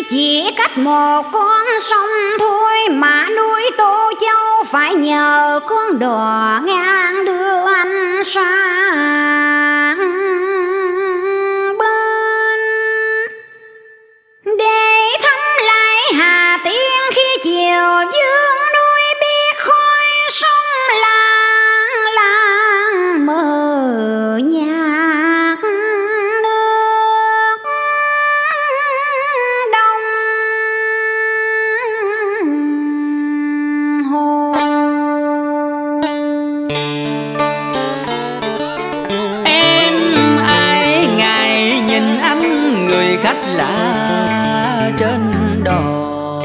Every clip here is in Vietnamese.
chỉ cách một con sông thôi mà núi Tô Châu phải nhờ con đò ngang đưa anh sang bên để thăm lại Hà Tiên khi chiều dương núi biết khói sông làng làng mờ nhạt nước đông hồ. Em ai ngại nhìn anh người khách lạ trên đò,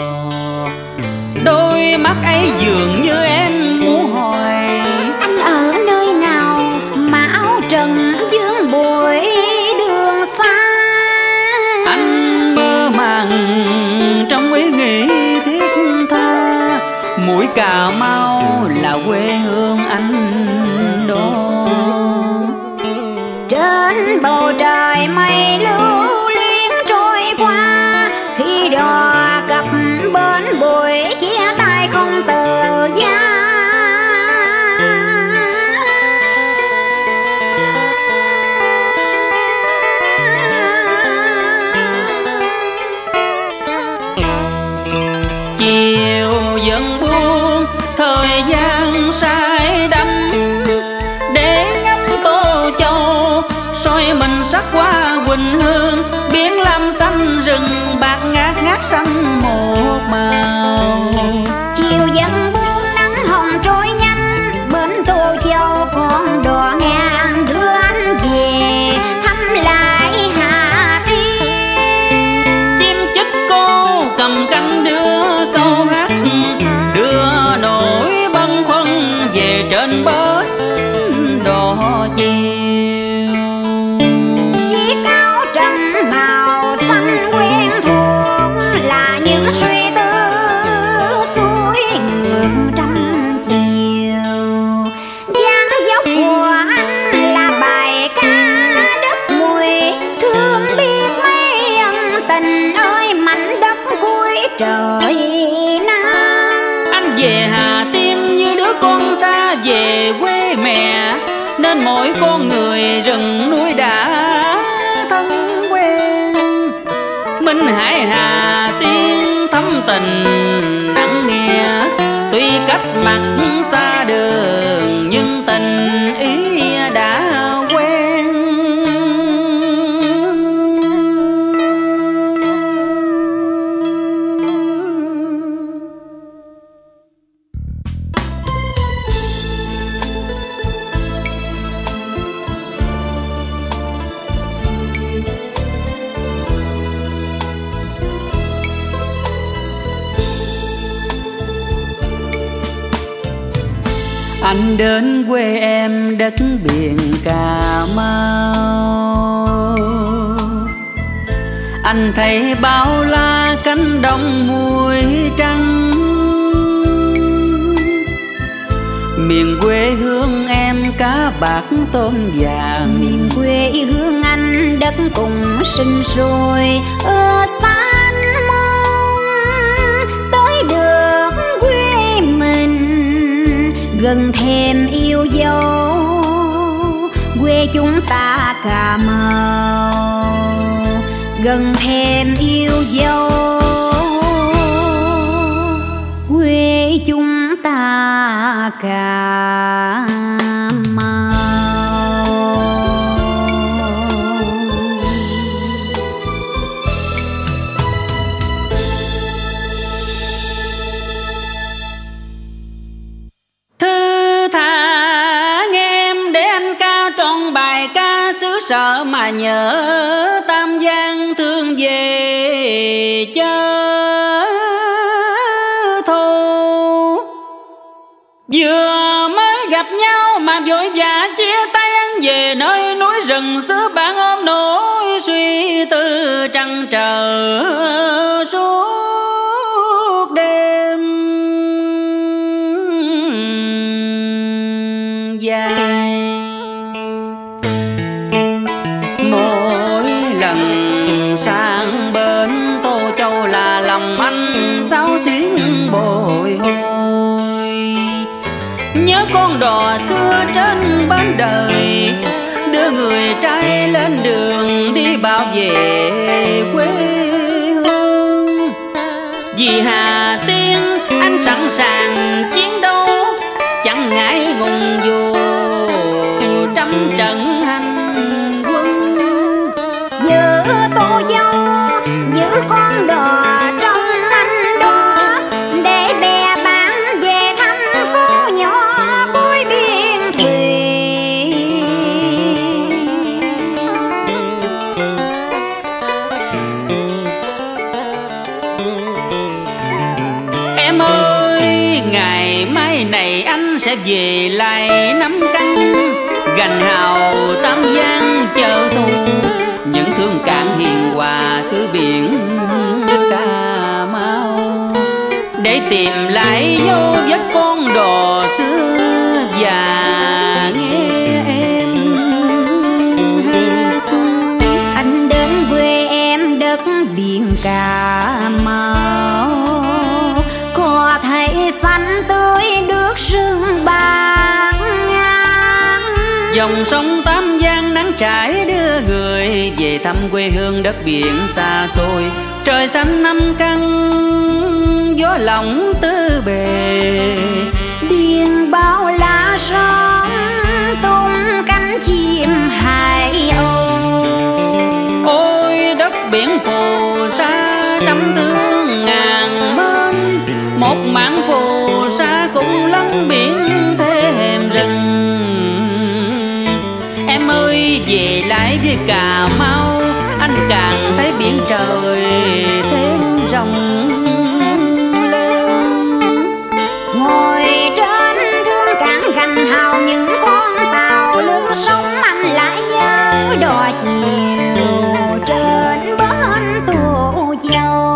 đôi mắt ấy dường như em muốn hỏi Anh ở nơi nào mà áo trần vương bụi đường xa? anh mơ màng trong ý nghĩ thiết tha, mũi Cà Mau là quê hương anh đó. Trên bầu trời mây lưu liên trôi qua, khi đò cập bến bụi chia tay không từ giá. Chiều dần buông thời gian say đắm, để ngắm Tô Châu soi mình sắc hoa quỳnh hương, biển lam xanh rừng bạc ngát ngát xanh một màu. Chiều dần buông nắng hồng trôi nhanh, bên Tô Châu con đò ngang đưa anh về thăm lại Hà Tiên. Chim chích cô cầm cánh đưa câu hát, đưa nỗi bâng khuâng về trên bến đò chiều. Chiếc áo trần màu xanh quen thuộc là những suy tư xuôi ngược trăm chiều. Dáng dốc của anh là bài ca đất mùi, thương biết mấy ân tình ơi mảnh đất cuối trời Nam. Anh về Hà Tiên như đứa con xa về quê mẹ, nên mỗi con người rừng núi đã thân quen. Minh Hải Hà Tiên thắm tình nặng nghĩa, tuy cách mặt xa đường nhưng tình ý đã quen. Anh đến quê em đất biển Cà Mau, anh thấy bao la cánh đồng muối trắng. Miền quê hương em cá bạc tôm vàng, Miền quê hương anh đất cùng sinh sôi ở xa anh mong tới được quê mình, gần thêm yêu dấu quê chúng ta Cà Mau, gần thêm yêu dấu quê chúng ta Cà Mau. Thư thả nghe em để anh ca trọn bài ca xứ sở mà nhớ Tam Giang thương về chớ thù. Vừa mới gặp nhau mà vội vã chia tay, anh về nơi núi rừng xứ bạn ôm nỗi suy tư trăn trở suốt đêm dài. Mỗi lần sang bên Tô Châu bồi hồi. Nhớ con đò xưa trên bến đời, đưa người trai lên đường đi bảo vệ quê hương. Vì Hà Tiên anh sẵn sàng chiến đấu, chẳng ngại ngùng dù trăm trận hành quân. Giữ Tô Châu, giữ con đò trong anh đó, để bè bạn về thành phố nhỏ cuối biên thùy. Em ơi, ngày mai này anh sẽ về lại Năm Canh, gành hào Tam Giang chờ thù, những thương cạn hiền hòa xứ biển Cà Mau, để tìm lại dấu vết con đò xưa và nghe em hát. Anh đến quê em đất biển Cà Mau, có thấy xanh tươi nước sương bạc ngang. Dòng sông Tam Giang nắng trải đưa người về thăm quê hương đất biển xa xôi. Trời xanh Năm Căn, gió lỏng tứ bề, Điền bao lá son tung cánh chim hải âu. ôi đất biển phù sa đắm thương ngàn mênh, một mảng phù sa cũng lắm biển thêm rừng. Em ơi, về lại với Cà Mau, anh càng thấy biển trời thêm rộng lên. Ngồi trên thương cảng gành hào những con tàu lướt sóng, anh lại nhớ đò chiều trên bến Tô Châu.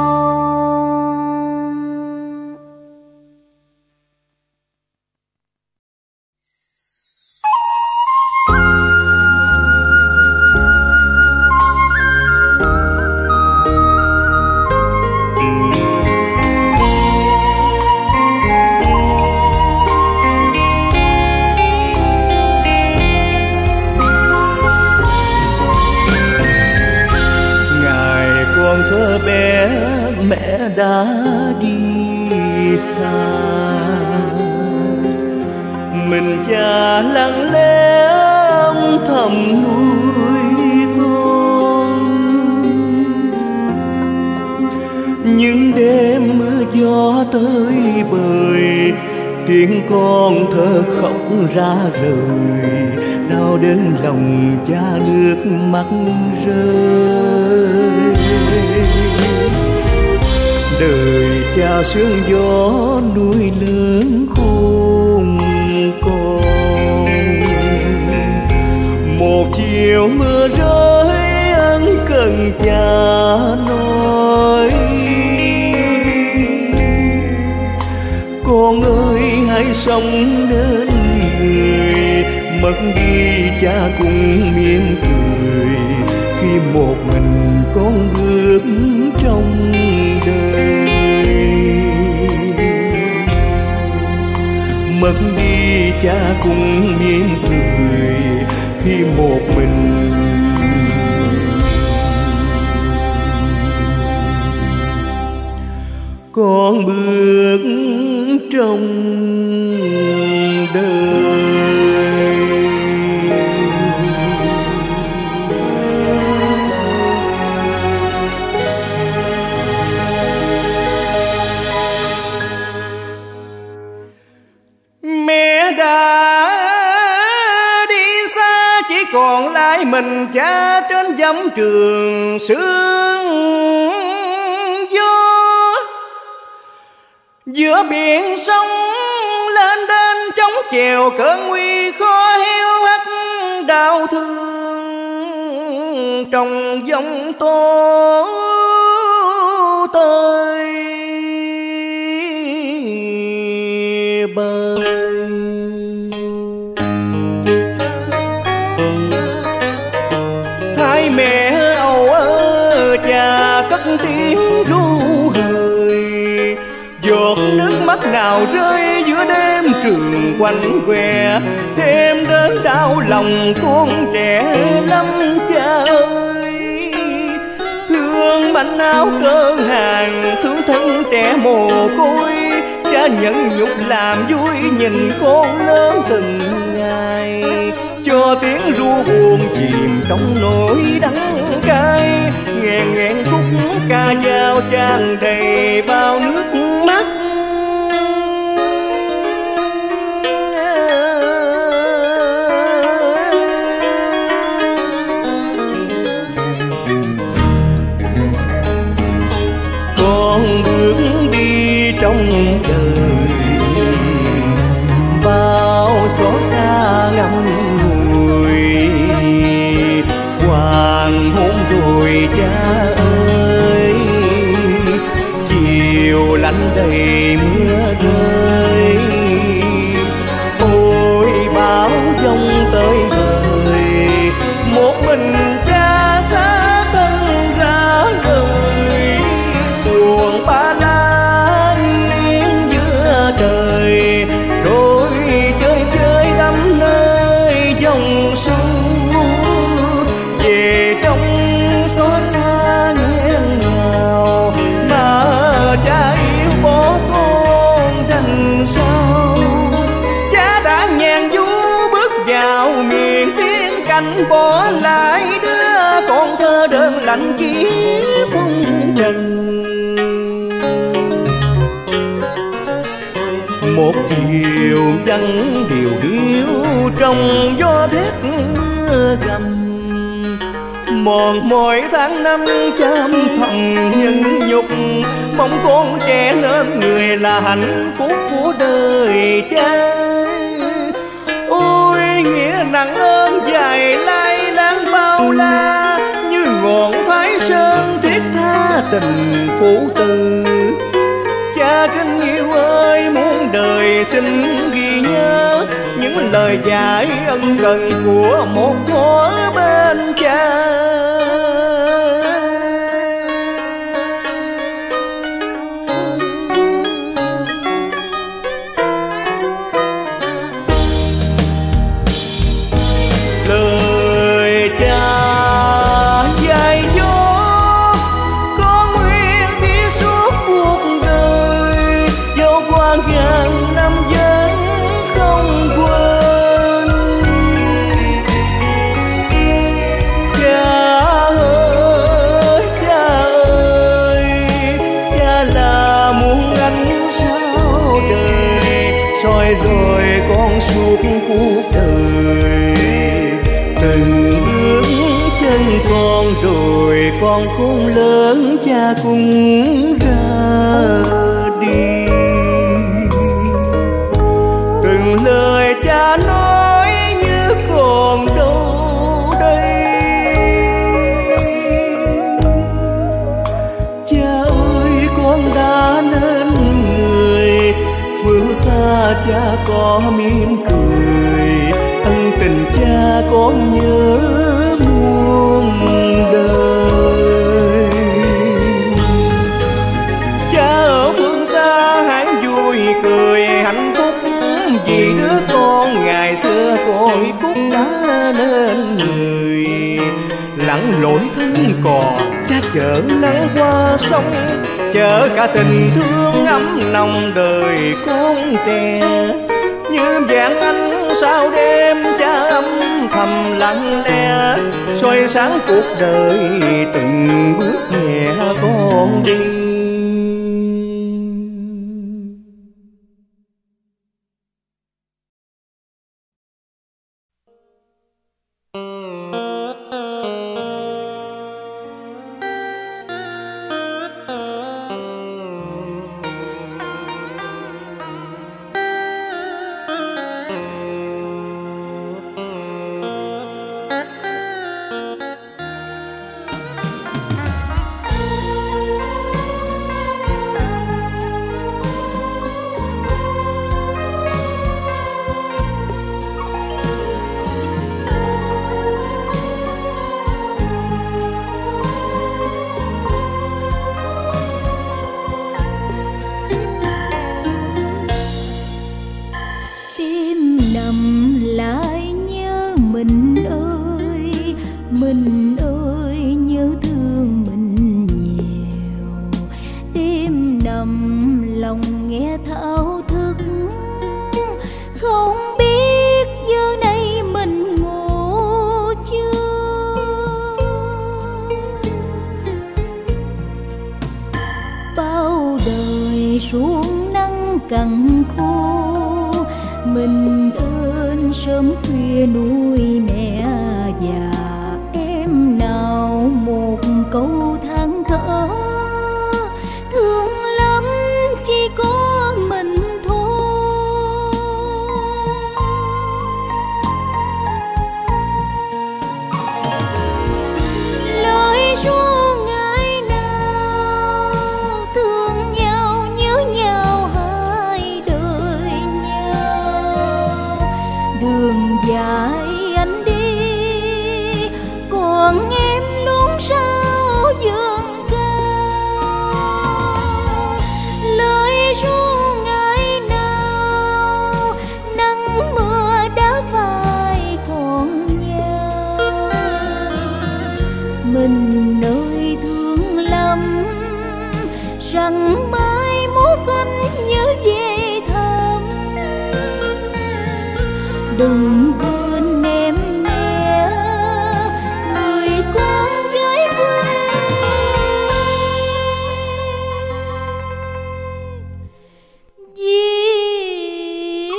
Mẹ đã đi xa, mình cha lặng lẽ âm thầm nuôi con. Những đêm mưa gió tới bời, tiếng con thơ khóc ra rời, đau đớn lòng cha nước mắt rơi. Đời cha sương gió nuôi lớn khôn con, một chiều mưa rơi ân cần cha nói. Con ơi hãy sống nên người, mất đi cha cũng mỉm cười, khi một mình con bước trong đời. Mất đi cha cũng mỉm cười, khi một mình con bước trong đời. Mẹ đã đi xa, chỉ còn lại mình cha trên dặm trường sương gió. Giữa biển sông lên đên chống chèo cơn nguy khó hiu hắt đau thương trong giông tố tơi bời. Thái mẹ âu ơ cha cất tiếng ru hời, giọt nước nào rơi giữa đêm trường quanh què, thêm đến đau lòng con trẻ lắm cha ơi. Thương manh áo cơ hàng, thương thân trẻ mồ côi, cha nhẫn nhục làm vui nhìn con lớn từng ngày. Cho tiếng ru buồn chìm trong nỗi đắng cay, nghẹn nghẹn khúc ca dao tràn đầy bao nước mắt. Con bước đi trong đời, bao xót xa ngậm ngùi. Hoàng hôn rồi cha ơi, chiều lạnh đầy mưa rơi. Ôi bão giông tới bời, một mình cha xa thân ra rời. Xuồng ba lá nghiêng giữa trời, rồi chơi chơi đắm nơi dòng sông. Về trong xót xa nghẹn ngào, mà cha yêu bỏ con thành sao. Cha đã nhàn du bước vào miền tiên cảnh, bỏ lại đứa con thơ đơn lạnh kiếp phong trần. Một chiều vắng điều điệu trong gió thét mưa gầm, mòn mỏi tháng năm chăm thầm nhân nhục. Mong con trẻ nên người là hạnh phúc của đời cha. Ôi nghĩa nặng ơn dài lai lang bao la, như ngọn Thái Sơn thiết tha tình phụ tử. Cha kính yêu ơi, muôn đời xin ghi nhớ những lời dạy ân cần của một thuở bên cha. Lời cha dạy cho con nguyện đi suốt cuộc đời, dẫu qua ngàn năm vẫn không quên. Cha ơi, cha ơi, cha là muôn ánh sao trời, soi rồi con suốt cuộc đời. Từng bước chân con rồi con khôn lớn, cha cũng ra đi. Từng lời cha nói như còn đâu đây. Cha ơi, con đã nên người, phương xa cha có mỉm cười. Ân tình cha con nhớ muôn đời. Cha ở phương xa hãy vui cười hạnh phúc, vì đứa con ngày xưa cội cúc đã nên người. Lặn lội thân cò cha chở nắng qua sông, chở cả tình thương ấm nồng đời con trẻ. Như vàng ánh sao đêm cha âm thầm lặng lẽ, soi sáng cuộc đời từng bước nhẹ con đi. nhớ thương mình nhiều. Đêm nằm lòng nghe thao thức, không biết giờ này mình ngủ chưa. Bao đời xuống nắng cằn khô, mình ơn sớm khuya nuôi mẹ già. Em nào một câu than thở, thương lắm chỉ có mình thôi. Lời ru ngày nào thương nhau nhớ nhau hai đời nhau. Đường dài anh đi còn em luôn sao dương cao. Lời ru ngày nào nắng mưa đã phai còn nhau. Mình nơi thương lắm rằng mai mốt anh nhớ về thăm. Đừng quên em nhé, người con gái quê. Việt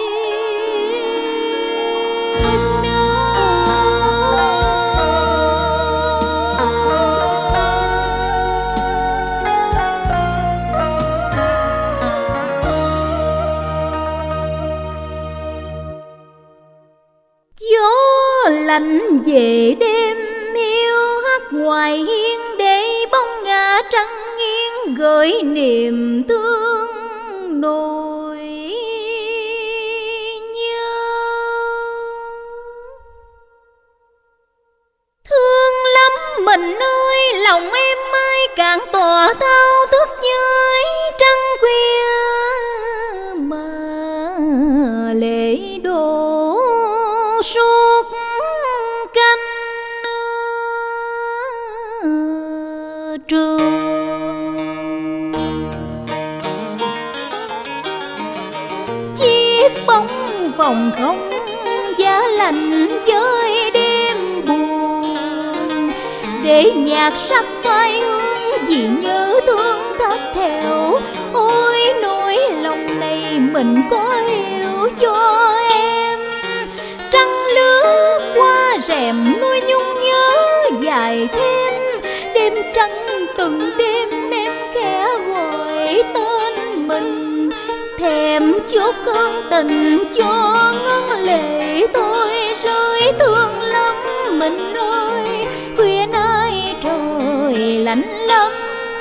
gió lạnh về đêm hiu hắt ngoài hiên, để bóng ngả trăng nghiêng gửi niềm thương nỗi nhớ. Thương lắm mình ơi, lòng em mai càng tỏa thao thức với trăng khuya mà lệ đổ suốt canh trường. Chiếc bóng vòng không giá lạnh với đêm buồn, để nhạc sắc phai hương vì nhớ thương thắt theo. Ôi nỗi lòng này mình có hiểu cho em. Trăng lướt qua rèm nuôi nhung nhớ dài thêm. Đêm trăng từng đêm em khẽ gọi tên mình, thèm chút ân tình cho ngân lệ tôi rơi. Thương lắm mình ơi, khuya nay trời lạnh lắm.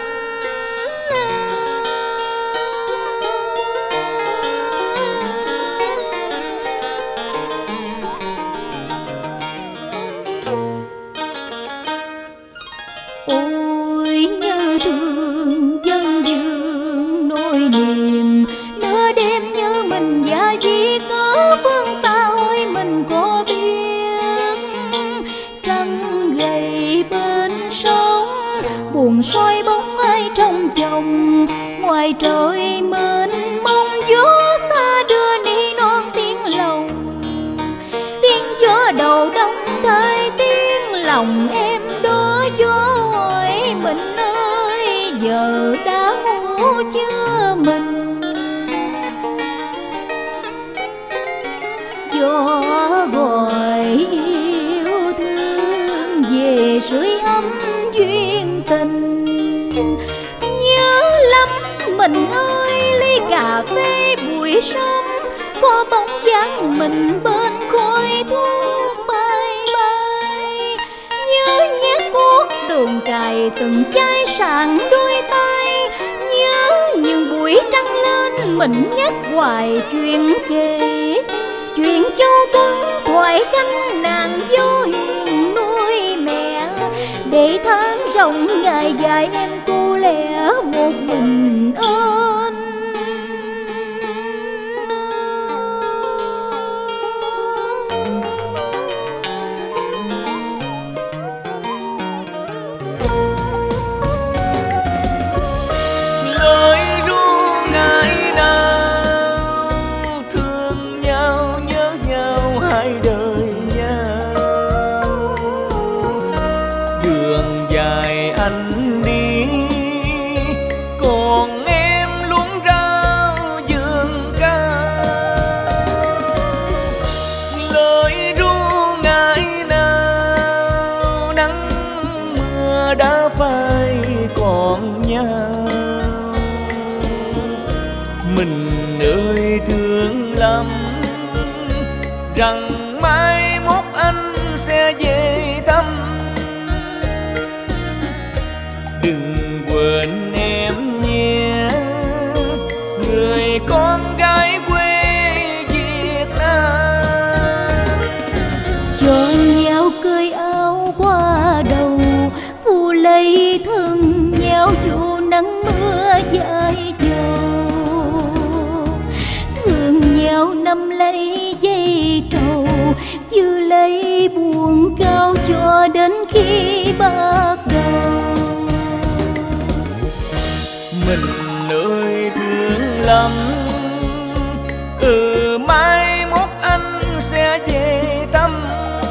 Ôi nhớ thương dân dương nỗi niềm, nửa đêm nhớ mình và chỉ có phương xa ôi mình có biết. Trăng gầy bên sông buồn soi bóng ai trong chồng, ngoài trời mênh mông gió xa đưa ni non tiếng lòng. Tiếng gió đầu đông thay tiếng lòng em đó gió hỏi mình ơi, giờ đã ngủ chưa mình. Gió gọi yêu thương về sưởi ấm duyên tình. Nhớ lắm mình ơi, ly cà phê buổi sớm, có bóng dáng mình bên khói thuốc bay bay. Nhớ nhát cuốc đường cài từng chai sạn đôi tay. Nhớ những buổi trăng lên mình nhắc hoài chuyện kể, chuyện Châu Tuấn thoại khanh nàng vô hiền nuôi mẹ. Để tháng rộng ngày dài em cô lẻ một mình ơn. dài anh đi, còn em luôn rao vườn ca. Lời ru ngày nào nắng mưa đã phai còn nhau. Mình ơi thương lắm rằng mai mốt anh sẽ về thăm. Đừng quên em nhé, người con gái quê Việt Nam. Cho nhau cởi áo qua đầu, phụ lấy thân nhau dù nắng mưa dài dầu. Thương nhau nắm lấy dây trầu, giữ lấy buồn cao cho đến khi bắt đầu. Mình ơi thương lắm, mai mốt anh sẽ về thăm.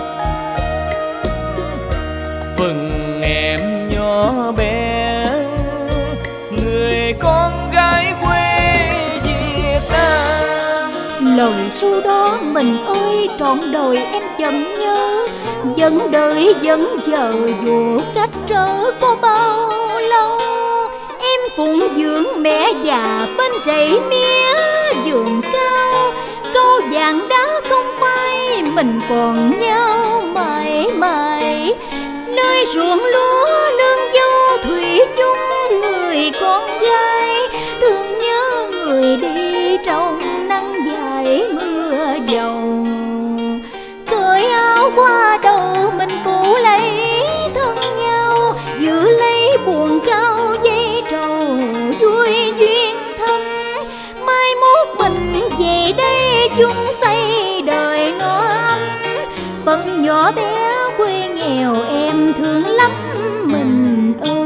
Phần em nhỏ bé, người con gái quê Việt Nam. Lời ru đó mình ơi trọn đời em vẫn nhớ, vẫn đợi vẫn chờ dù cách trở có bao lâu. Em phụng dưỡng mẹ già bên rẫy mía vườn cao, câu vàng đá không phai mình còn nhau mãi mãi. Nơi ruộng lúa nương dâu thủy chung người con gái, thương nhớ người đi trong nắng dài mưa dầu. Cởi áo qua đầu mình phủ lấy thân nhau, giữ lấy buồn cao dây trầu vui duyên thăm. Mai mốt mình về đây chung xây đời no ấm, phận nhỏ bé quê nghèo em thương lắm mình ơi.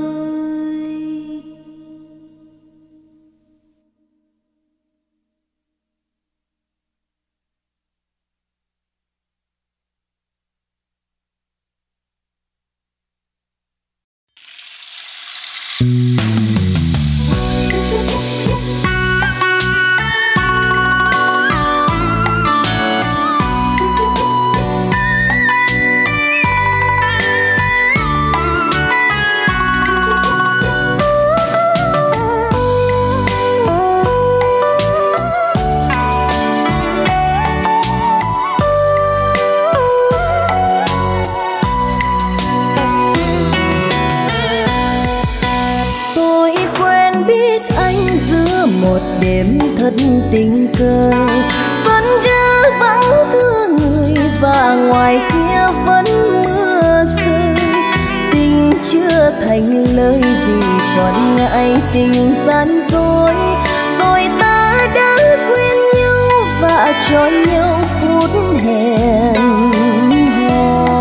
Đêm thất tình cờ xuân gã vắng thương người, và ngoài kia vẫn mưa rơi. Tình chưa thành lời vì còn ngại tình gian dối, rồi ta đã quên nhau và cho nhau phút hẹn hò.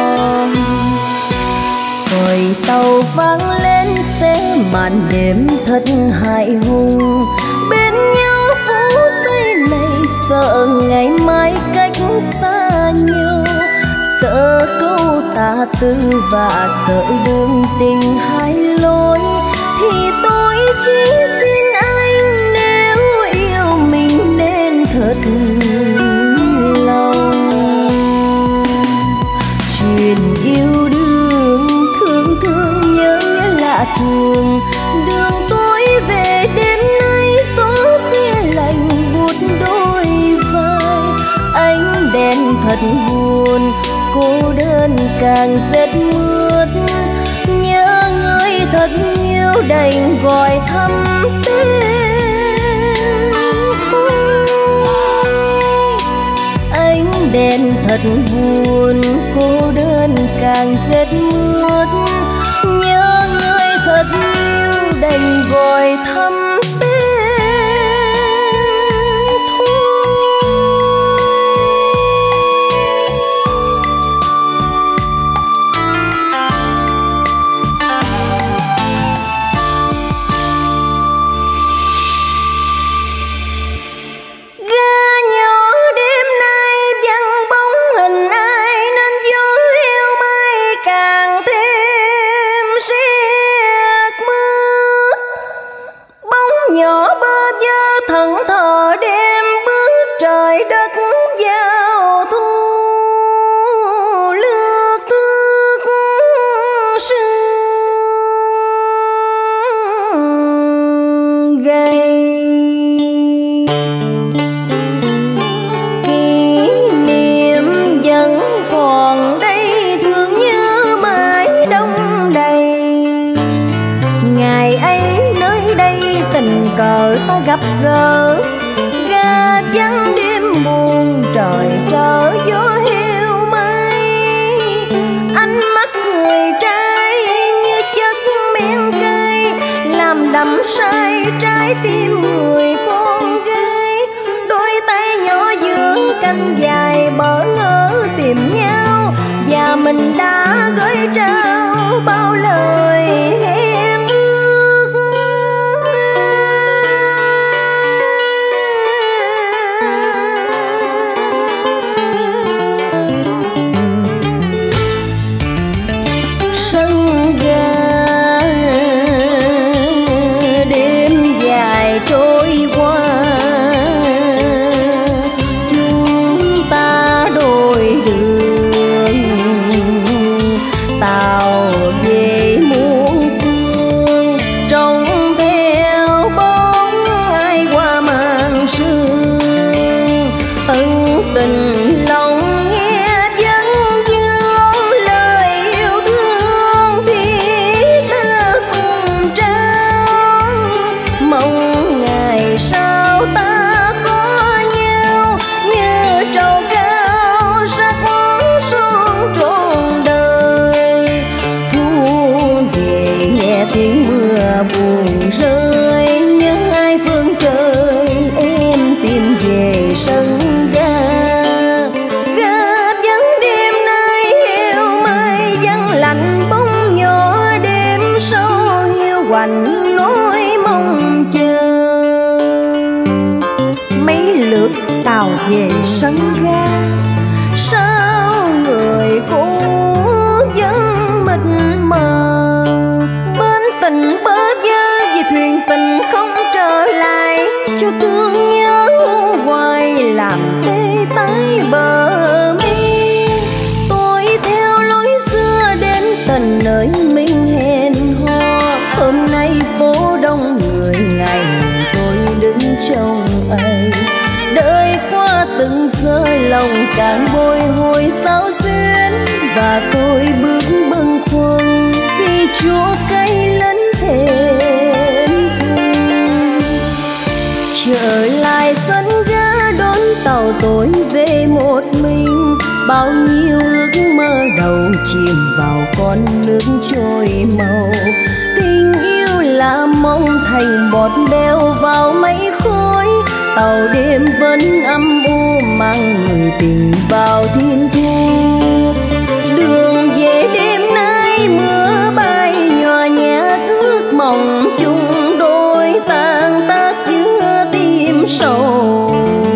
Còi tàu vang lên sẽ màn đêm thật hại hùng. Bên nhau phút giây này sợ ngày mai cách xa nhau, sợ câu tà tư và sợ đường tình hai lối. Thì tôi chỉ xin anh nếu yêu mình nên thật lòng. Chuyện yêu đương thương thương nhớ lạ thường, đường tôi về đêm nay gió khuya lạnh buốt đôi vai. Ánh đèn thật buồn, cô đơn càng rét mướt. Nhớ người thật nhiều đành gọi thăm tên. Ánh đèn thật buồn, cô đơn càng rét mướt. Nhớ người thật nhiều đành gọi thăm tên. Càng thêm ta gặp gỡ. Ga vắng đêm buồn trời trở gió heo mây. Ánh mắt người trai như chất men cay, làm đắm say trái tim người con gái. Đôi tay nhỏ giữa cánh dài bỡ ngỡ tìm nhau, và mình đã gửi trao bao lời hẹn ước. Sân ga đêm dài trôi qua, chúng ta đôi đường tàu về muôn phương, trông theo bóng ai qua màn sương. Ân tình lòng nghe vẫn vương lời yêu thương, thì ta cùng trao mong ngày sau ta có nhau, như trầu cao sắc son trọn đời. Thu về nghe tiếng mưa buồn rơi, nhớ hai phương trời em tìm về sân ga. Ga vắng đêm nay heo mai vắng lạnh bóng nhỏ, đêm sâu hiu quạnh nỗi mong chờ. Mấy lượt tàu về sân ga, sao người cũ vẫn mịt mờ. Bên tình bơ vơ vì thuyền tình không trở lại, cho thương nhớ hoài làm tê tái bờ mi. Tôi theo lối xưa đến tận nơi mình hẹn hò, hôm nay phố đông người, ngày tôi đứng trông ấy. Đời qua từng giờ lòng càng bồi hồi xao xuyến, và tôi bước bâng khuâng vì chúa cây lẫn thêm thương. Trở lại sân ga đón tàu tôi về một mình, bao nhiêu ước mơ đầu chìm vào con nước trôi màu. Tình yêu là mong thành bọt bèo vào mây khói, tàu đêm vẫn âm u mang người tình vào thiên thu. Đường về đêm nay mưa bay nhòa nhạt, ước mong chung đôi tan tác chứa tim sầu.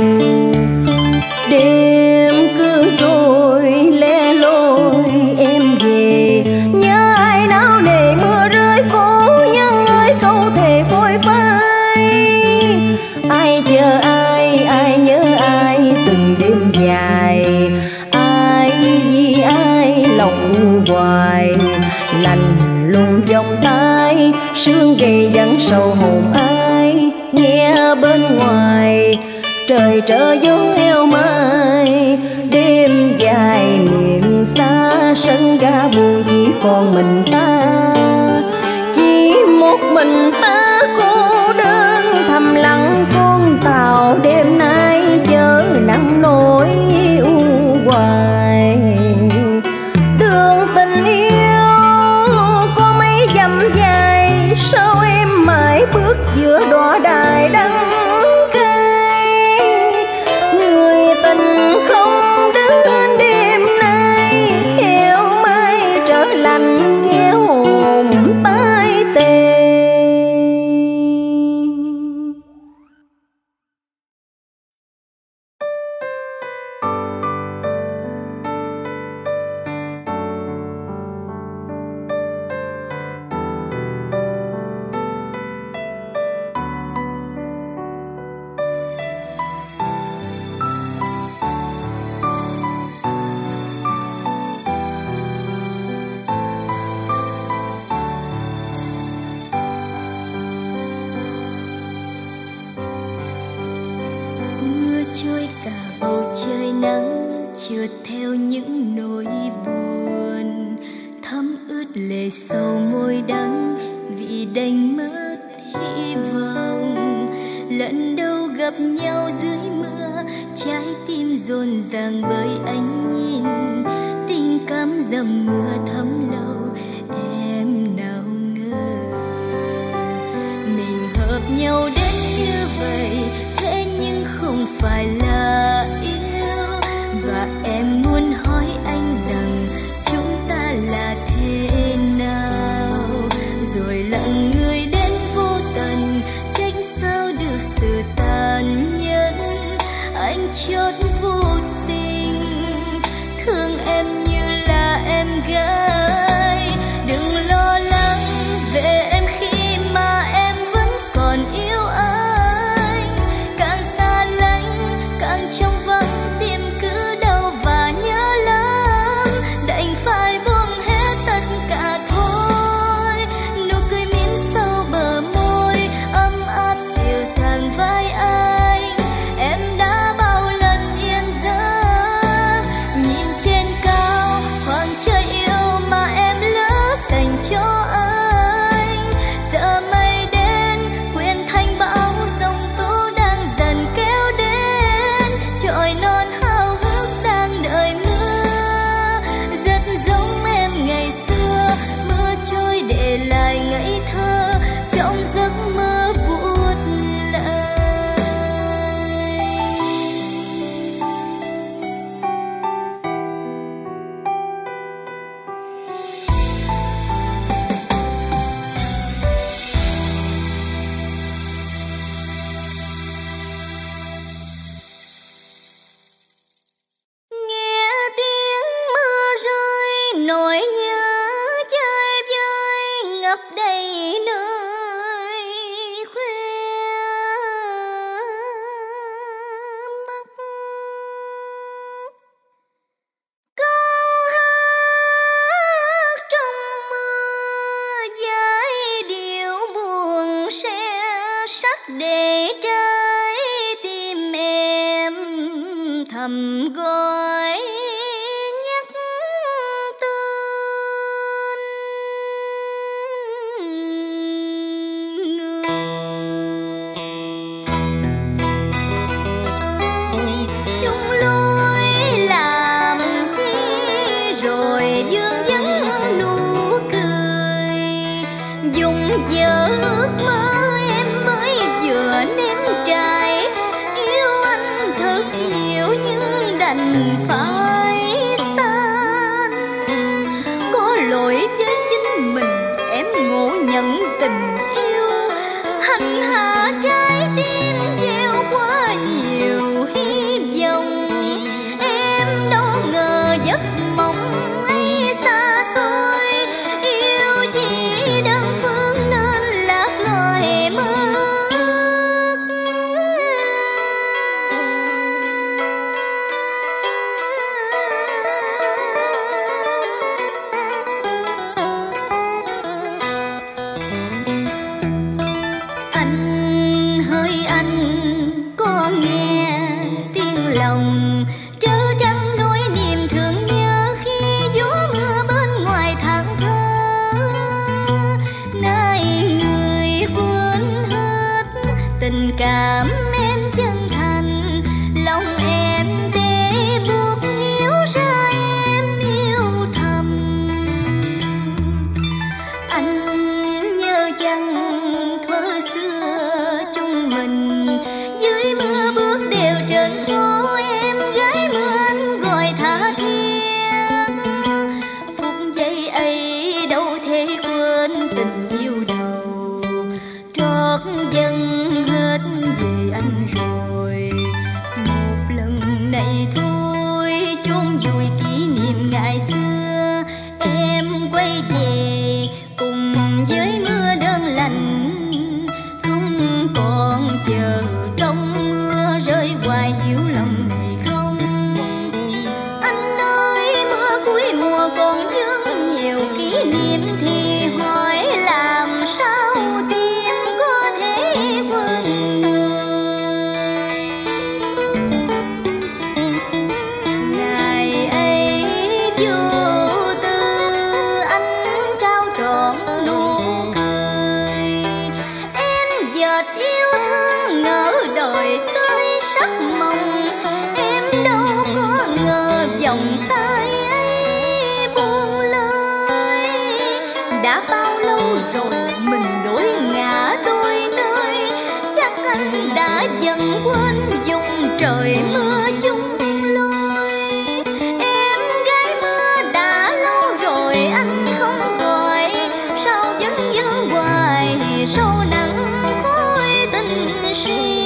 Đêm cứ trôi lẻ loi em về, nhớ ai náo nề mưa rơi cố nhân ơi câu thề phôi phai. Ai chờ ai, ai nhớ ai từng đêm dài, ai vì ai lòng hoài. Lạnh lùng vòng tay sương gầy vẫn sầu hồn ai, nghe bên ngoài trời trở gió heo mai. Đêm dài miền xa sân ga buồn chỉ còn mình ta, chỉ một mình ta cô đơn thầm lặng con tàu đêm nay chớ nặng nỗi u hoài. Đường tình yêu có mấy dặm dài, sao em mãi bước giữa đọa đài đắng cay. Người tình không đến đêm nay, heo mai trở lạnh nghe hồn tai tê. trượt theo những nỗi buồn, thấm ướt lệ sầu môi đắng vì đánh mất hy vọng. gặp nhau dưới mưa, trái tim rộn ràng bởi ánh nhìn, tình cảm dầm mưa thấm lâu, em nào ngờ mình hợp nhau đến như vậy, thế nhưng không phải là yêu. Và em muốn hỏi anh rằng chúng ta là thế nào, rồi lặng người đến vô tận, trách sao được sự tàn nhẫn. Anh chót vô tình thương em như là em gái, đừng lo lắng về em khi mà em vẫn còn yêu anh. Càng xa lánh càng trong vắng tim cứ đau và nhớ lắm, đành phải buông hết tất cả thôi. Nụ cười mỉm sau bờ môi ấm áp dịu dàng vai anh, em đã bao lần yên giấc nhìn trên cao khoảng trời yêu mà em lỡ dành cho anh. Giờ mây đến quyện thành bão, dòng tố đang dần kéo đến, chồi non háo hức đang đợi mưa. Rất giống em ngày xưa, mưa trôi để lại ngây thơ trong giấc mơ buốt lạnh. Nghe tiếng mưa rơi nỗi nhớ chơi vơi ngập đầy nơi khuya mắt. Câu hát trong mưa giai điệu buồn se sắc để trái tim em thầm gọi nhắc tên người. Chung lối làm chi rồi dương vấn nụ cười, dùng giờ ước mơ em mới vừa nếm trải. Yêu anh thật nhiều nhưng đành phải xa anh. Có lỗi với chính mình em ngộ nhận tình yêu, hành hạ trái tim gieo quá nhiều hy vọng. Em đâu ngờ giấc mộng ấy xa xôi, yêu chỉ đơn phương nên lạc loài mất. Anh hỡi anh có nghe tiếng lòng trớ trăng nỗi niềm thương nhớ khi gió mưa bên ngoài thang thơ. Nay người quên hết tình cảm em chân thành, lòng em để buộc hiểu ra em yêu thầm. Anh nhớ chăng thuở xưa chung mình dưới mưa bước đều trên phố, em gái mưa anh gọi tha thiết. Phút giây ấy đâu thể quên tình yêu đầu, trót dần hết về anh rồi. Một lần này thôi chôn vùi kỷ niệm ngày xưa, em quay về cùng với mưa đơn lạnh, không còn chờ trong mưa rơi hoài hiểu lòng này không. Anh ơi mưa cuối mùa còn vương nhiều kỷ niệm thì hỏi là đã bao lâu rồi mình đổi ngã đôi nơi. Chắc anh đã dần quên dùng trời mưa chung lối. Em gái mưa đã lâu rồi anh không gọi, sao vẫn vương hoài sâu nặng khối tình si.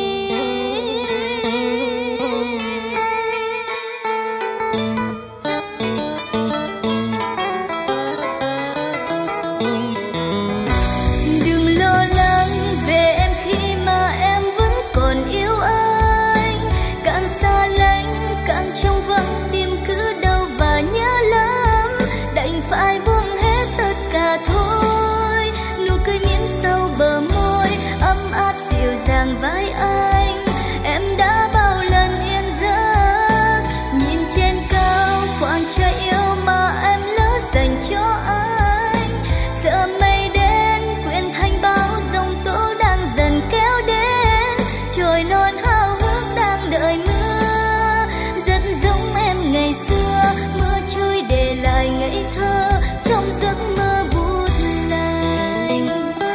Với anh em đã bao lần yên giấc, nhìn trên cao khoảng trời yêu mà em lỡ dành cho anh. Giờ mây đen quyện thành bao dòng tố đang dần kéo đến, trời non hao hước đang đợi mưa. Rất giống em ngày xưa, mưa trôi để lại ngây thơ trong giấc mơ bút lạnh.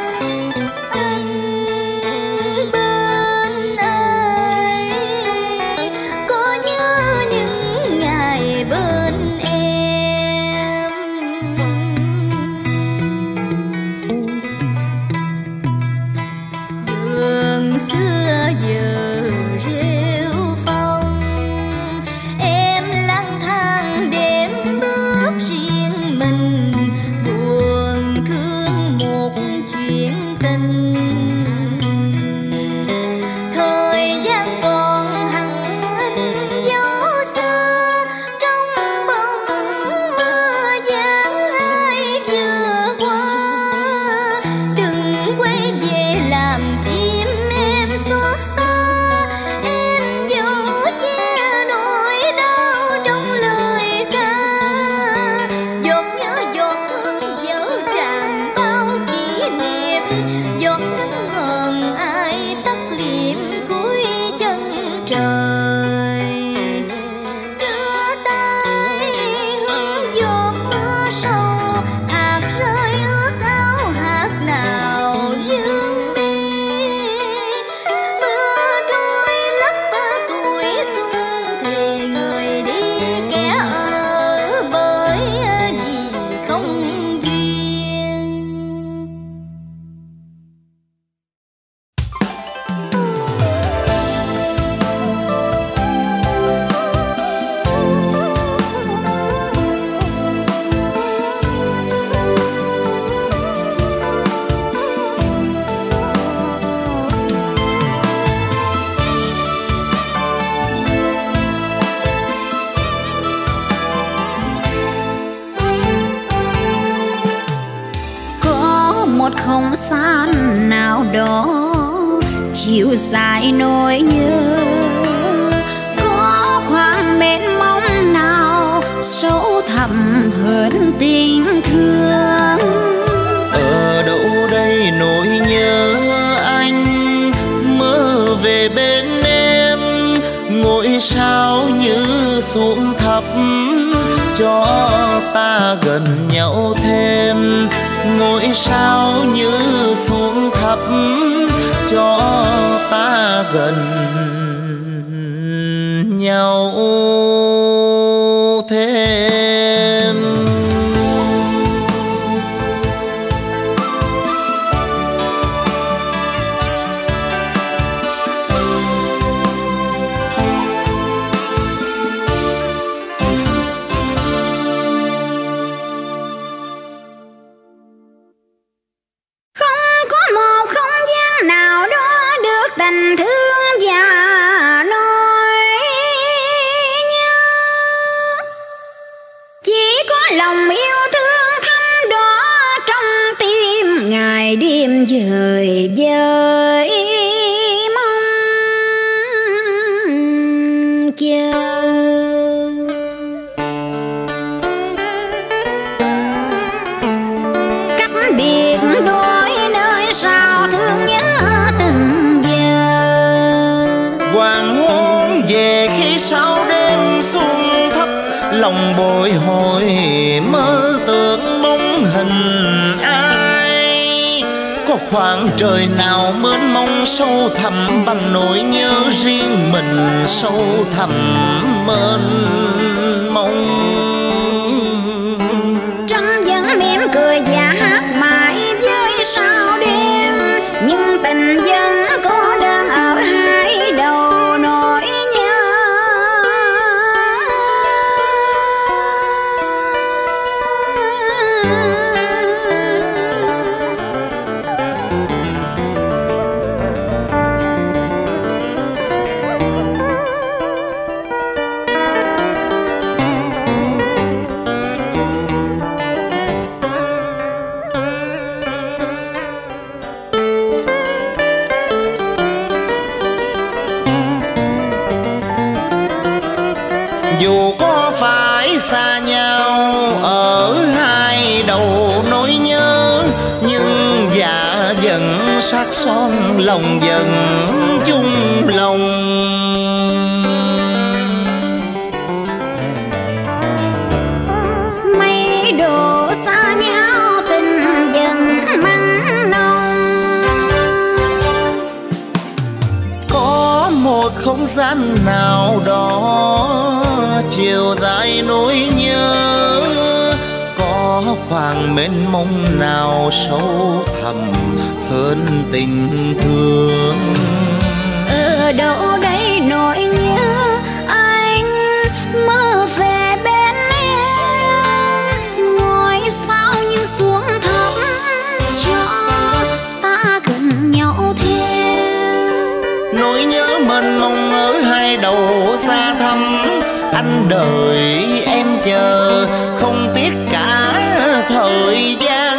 Không gian nào đó chiều dài nỗi nhớ, có khoảng mênh mông nào sâu thẳm hơn tình thương. Ở đâu đây nỗi nhớ anh mơ về bên em, ngôi sao như xuống thấp cho ta gần nhau thêm. Ngôi sao như xuống thấp cho ta gần nhau thêm. Tình thương và nỗi nhớ, chỉ có lòng yêu thương thắm đỏ trong tim, ngày đêm dời dời mong chờ. Cách biệt đôi nơi sao thương nhớ từng hoàng hôn về khi sau đêm xuống thấp, lòng bồi hồi mơ tưởng bóng hình có khoảng trời nào mênh mông sâu thẳm bằng nỗi nhớ riêng mình sâu thẳm mênh mông. Trăng vẫn mỉm cười và hát mãi với sao đêm, nhưng tình vẫn có đơn ở hai đầu nỗi nhớ. Dù có phải xa nhau ở hai đầu nỗi nhớ, nhưng dạ vẫn sắc son lòng vẫn chung lòng. Mây đổ xa nhau tình dần mặn nồng. Có một không gian nào đó chiều dài nỗi nhớ, có khoảng mênh mông nào sâu thẳm hơn tình thương. Ở đâu đây nỗi nhớ anh mơ về bên em, ngôi sao như xuống thấp cho ta gần nhau thêm. Nỗi nhớ mênh mông ở hai đầu xa thăm, anh đợi em chờ không tiếc cả thời gian.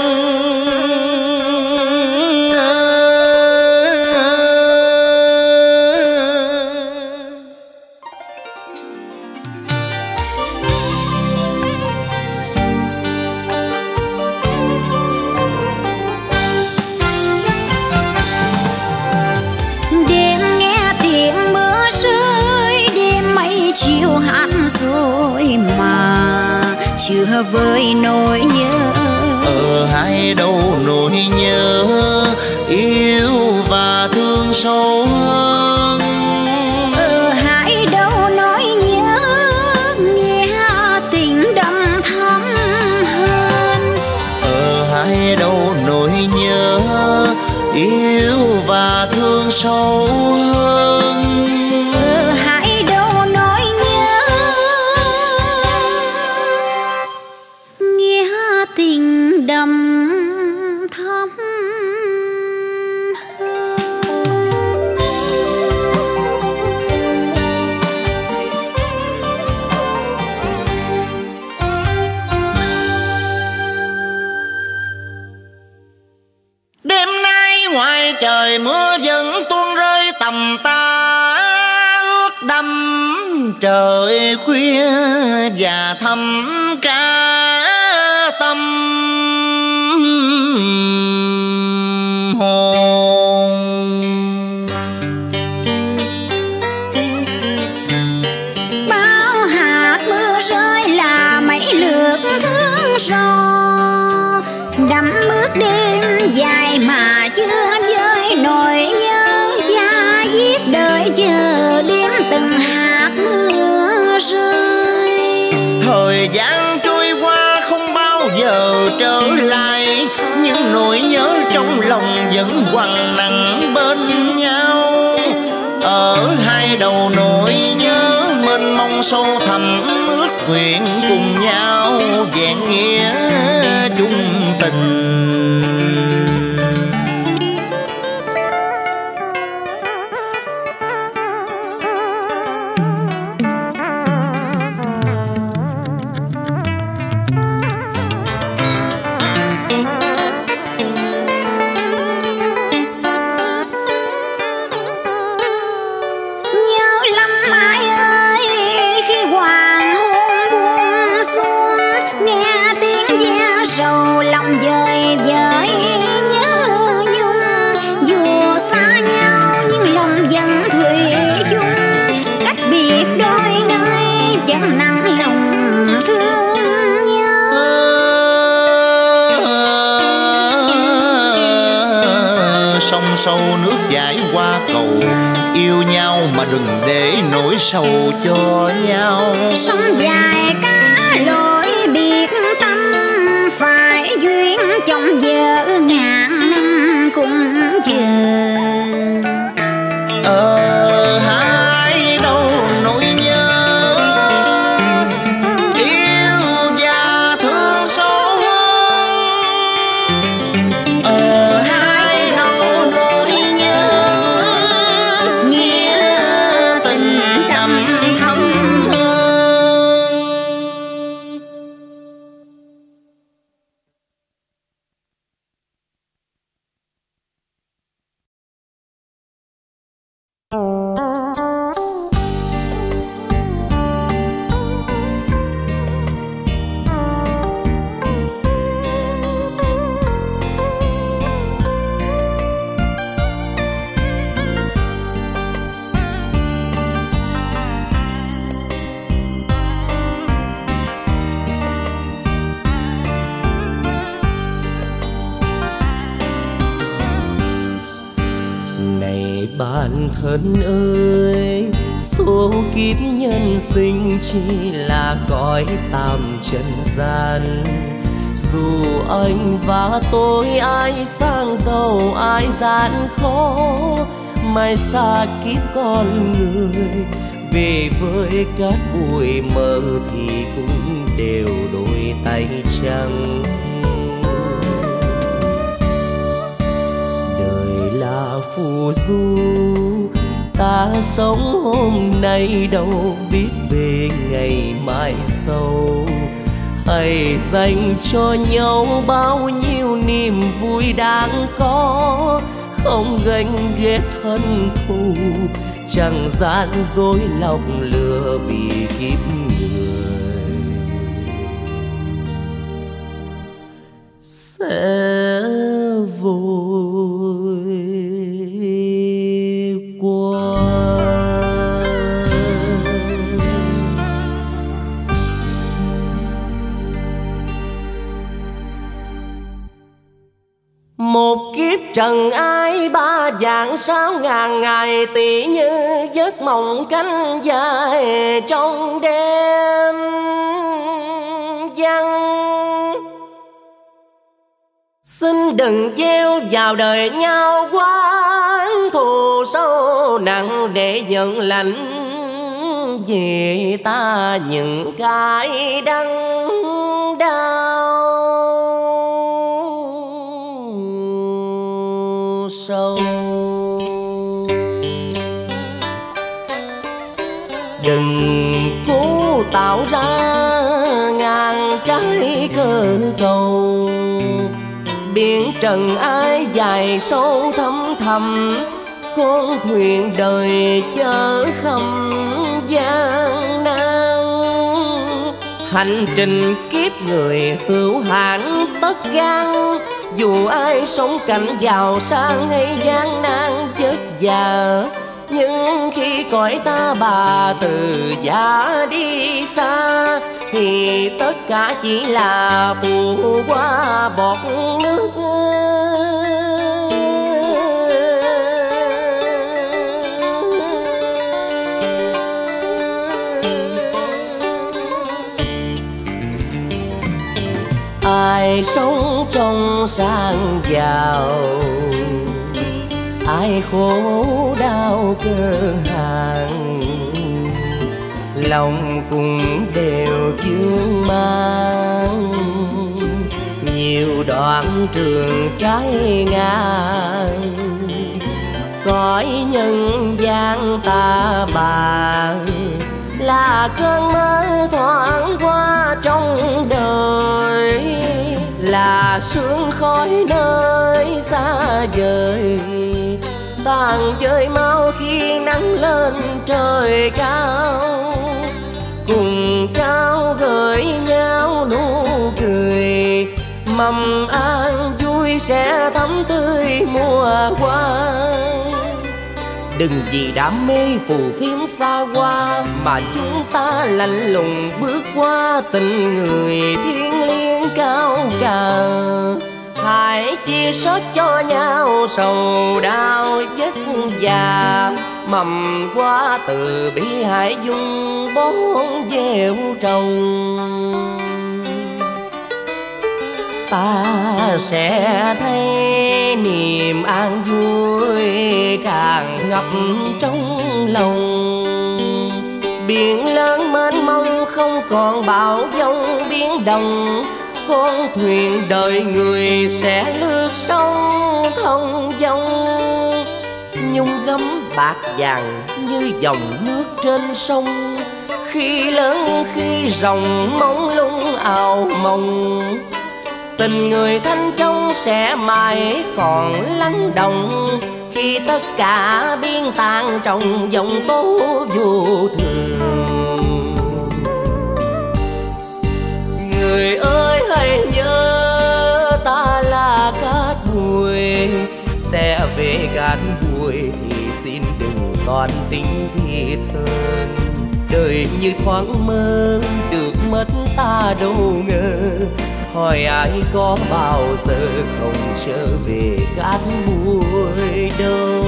Đêm nghe tiếng mưa rơi, đêm mây chiều hát rồi mà chưa vơi nỗi nhớ. Ở hai đầu nỗi nhớ yêu và thương sâu hơn. Ở hai đầu nỗi nhớ nghe tình đậm thắm hơn. Ở hai đầu nỗi nhớ yêu và thương sâu hơn. Ở hai đầu nỗi nhớ nghe tình đậm thắm hơn. Đêm nay ngoài trời mưa vẫn tuôn rơi tầm tã, ướt đẫm trời khuya và thăm cả tâm hồn. Bao hạt mưa rơi là mấy lượt thương gió, đắm bước đêm dài mà chưa vơi nỗi nhớ. Và viết đợi chờ đêm từng hạt mưa rơi. Thời gian trôi qua không bao giờ trở lại, nhưng nỗi nhớ trong lòng vẫn quằn nặng bên nhau. Ở hai đầu nỗi nhớ mênh mông sâu thẳm, ước nguyện cùng nhau vẹn nghĩa chung tình. Nhớ lắm ai ơi khi sâu nước chảy qua cầu. Yêu nhau mà đừng để nỗi sầu cho nhau. Sông dài cá lội biệt tâm, phải duyên chồng vợ ngàn năm cùng chờ. Hai đâu nỗi nhớ, yêu và thương sâu hơn. Hai đâu nỗi nhớ, nghĩa tình đậm thắm hơn. Này bạn thân ơi, số kiếp nhân sinh chỉ là cõi tạm trần gian. Dù anh và tôi ai sang giàu ai gian khó, mai xa kiếp con người về với cát bụi mơ thì cũng đều đôi tay trắng. Đời là phù du, ta sống hôm nay đâu biết về ngày mai sau. Hãy dành cho nhau bao nhiêu niềm vui đáng có, không ganh ghét thân thù, chẳng gian dối lòng lừa vì kiếp người sẽ vội qua. Một kiếp trần ai ba vạn 6 ngàn ngày, tỉ như giấc mộng cánh dài trong đêm vắng. Xin đừng gieo vào đời nhau quá thù sâu nặng để nhận lạnh vì ta những cái đắng đau sâu. Đừng cố tạo ra ngàn trái cơ cầu, biển trần ai dài sâu thăm thầm, con thuyền đời chở khăm gian nan. Hành trình kiếp người hữu hạn tất gan, dù ai sống cảnh giàu sang hay gian nan vất vả, nhưng khi cõi ta bà từ già đi xa thì tất cả chỉ là phù qua bọt nước. Ai sống trong sang giàu, ai khổ đau cơ hàng, lòng cùng đều vương mang. Nhiều đoạn trường trái ngang, cõi nhân gian ta bà là cơn mơ thoáng qua trong đời, là sương khói nơi xa vời, tàn rơi mau khi nắng lên trời cao. Cùng trao gửi nhau nụ cười, mầm an vui sẽ thắm tươi mùa qua. Đừng vì đam mê phù phiếm xa hoa mà chúng ta lạnh lùng bước qua tình người thiêng liêng cao cả. hãy chia sớt cho nhau sầu đau vất vả. Mầm qua từ bi hãy dung bón gieo trồng. Ta sẽ thấy niềm an vui tràn ngập trong lòng. Biển lớn mênh mông không còn bão giông biến động. Con thuyền đời người sẽ lướt sông thông dong. Nhung gấm bạc vàng như dòng nước trên sông. Khi lớn khi rộng mông lung ào mộng. Tình người thanh trong sẽ mãi còn lắng động. Khi tất cả biến tan trong dòng tố vô thường. Người ơi hãy nhớ ta là cát bụi. Sẽ về cát bụi thì xin đừng còn tính thì thơm. Đời như thoáng mơ được mất ta đâu ngờ. Hỏi ai có bao giờ không trở về cát bụi đâu.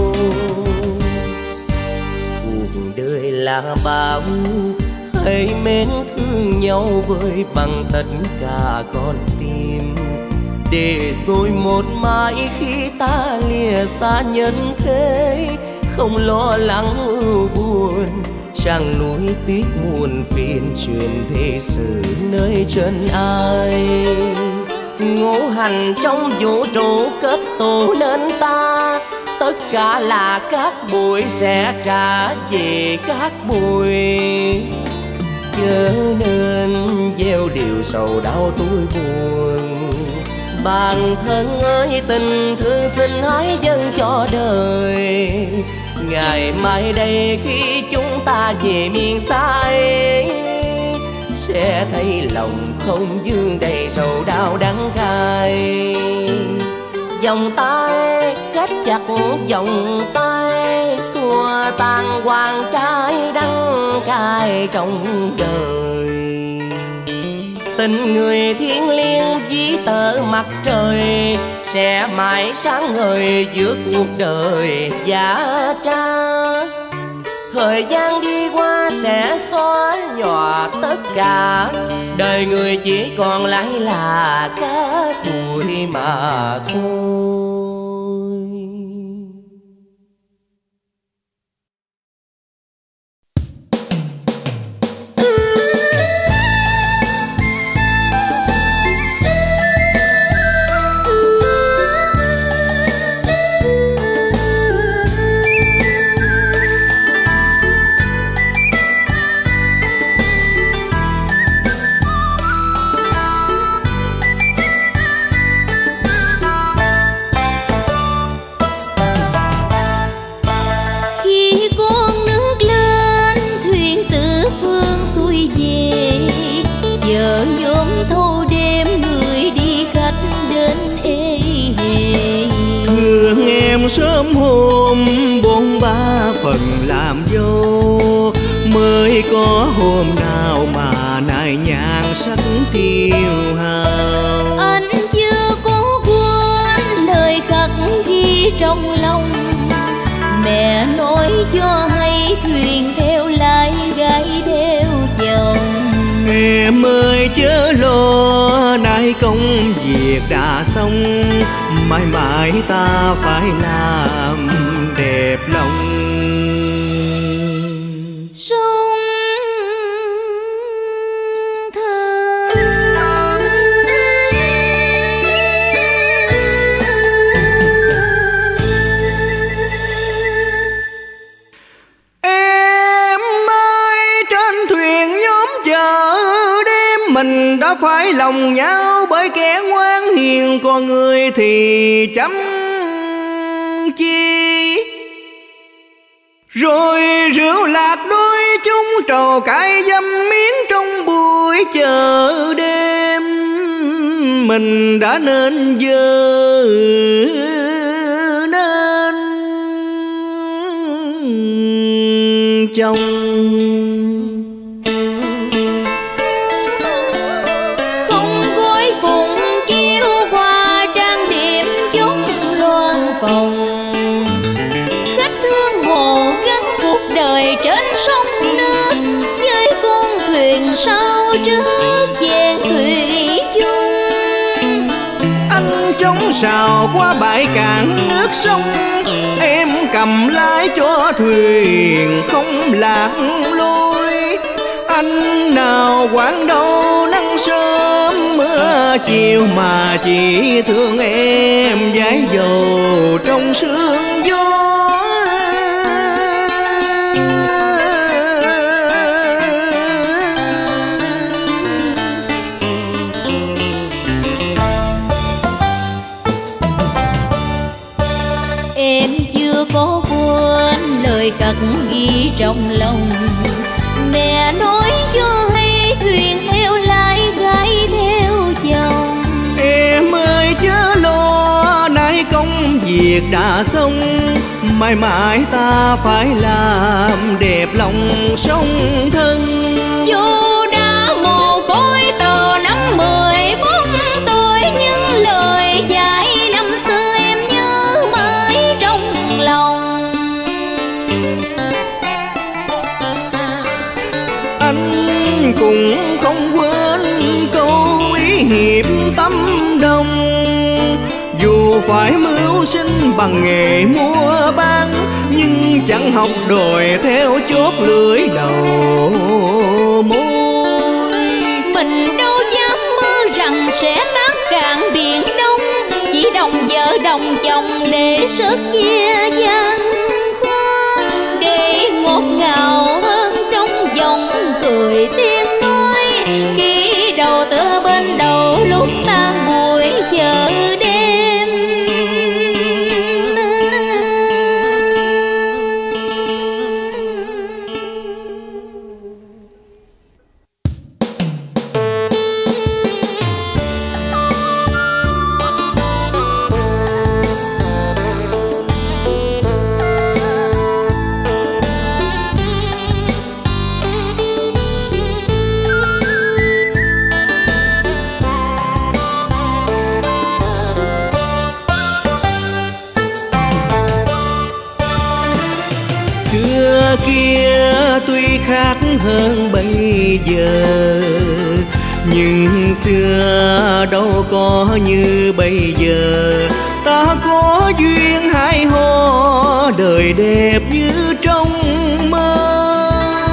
Cuộc đời là bao, hãy mến thương nhau với bằng tất cả con tim. Để rồi một mai khi ta lìa xa nhân thế, không lo lắng ưu buồn. Trăng núi tiếc muôn phiền truyền thế sự nơi chân ai. Ngũ hành trong vũ trụ kết tụ nên ta. Tất cả là cát bụi sẽ trả về cát bụi. Chớ nên gieo điều sầu đau tôi buồn. Bạn thân ơi tình thương xin hãy dâng cho đời. Ngày mai đây khi chúng ta về miền xa ấy, sẽ thấy lòng không vương đầy sầu đau đắng cay. Vòng tay kết chặt vòng tay, xua tan hoàng trái đắng cay trong đời. Tình người thiêng liêng ví tợ mặt trời, sẽ mãi sáng ngời giữa cuộc đời giả tra. Thời gian đi qua sẽ xóa nhòa tất cả. Đời người chỉ còn lại là cát bụi mà thôi. Giờ nhóm thâu đêm người đi khách đến ê hề. Thương em sớm hôm bốn ba phần làm dâu. Mới có hôm nào mà nay nhan sắc tiêu hao. Anh chưa có quên lời khắc ghi trong lòng. Mẹ nói cho hay thuyền theo lái gái theo chồng. Em ơi chớ lo, nay công việc đã xong. Mãi mãi ta phải làm đẹp lòng. Sống thơ em ơi trên thuyền nhóm chợ đêm. Mình đã phải lòng nhau bởi kẻ ngoan hiền. Còn người thì chăm chi. Rồi rượu lạc đôi chúng trầu cãi dâm miếng trong buổi chợ đêm. Mình đã nên dơ nên chồng. không gói phụng kêu qua trước vẹn thủy chung. Anh chống sào qua bãi cạn nước sông, em cầm lái cho thuyền không lạc lối. Anh nào quản đâu nắng sớm mưa chiều, mà chỉ thương em dãi dầu trong sương gió. Em chưa có quên lời cất ghi trong lòng, mẹ nói cho hay thuyền theo lái gái theo chồng. Em ơi chớ lo, nay công việc đã xong, mãi mãi ta phải làm đẹp lòng song thân. Dù đã mồ côi tờ năm 14 tuổi, nhưng lời dạy năm xưa em nhớ mãi trong lòng. Anh cũng không quên câu ý hiệp tâm đồng, dù phải mưu sinh bằng nghề mua bán, nhưng chẳng học đòi theo chốt lưỡi đầu môi. Mình đâu dám mơ rằng sẽ mát cạn biển Đông, chỉ đồng vợ đồng chồng để sức chia gian khó, để ngọt ngào hơn trong dòng cười tiếng nói, khi đầu tựa bên đầu lúc tan buổi chợ đêm. Kia tuy khác hơn bây giờ, nhưng xưa đâu có như bây giờ. Ta có duyên hai hò đời đẹp như trong mơ.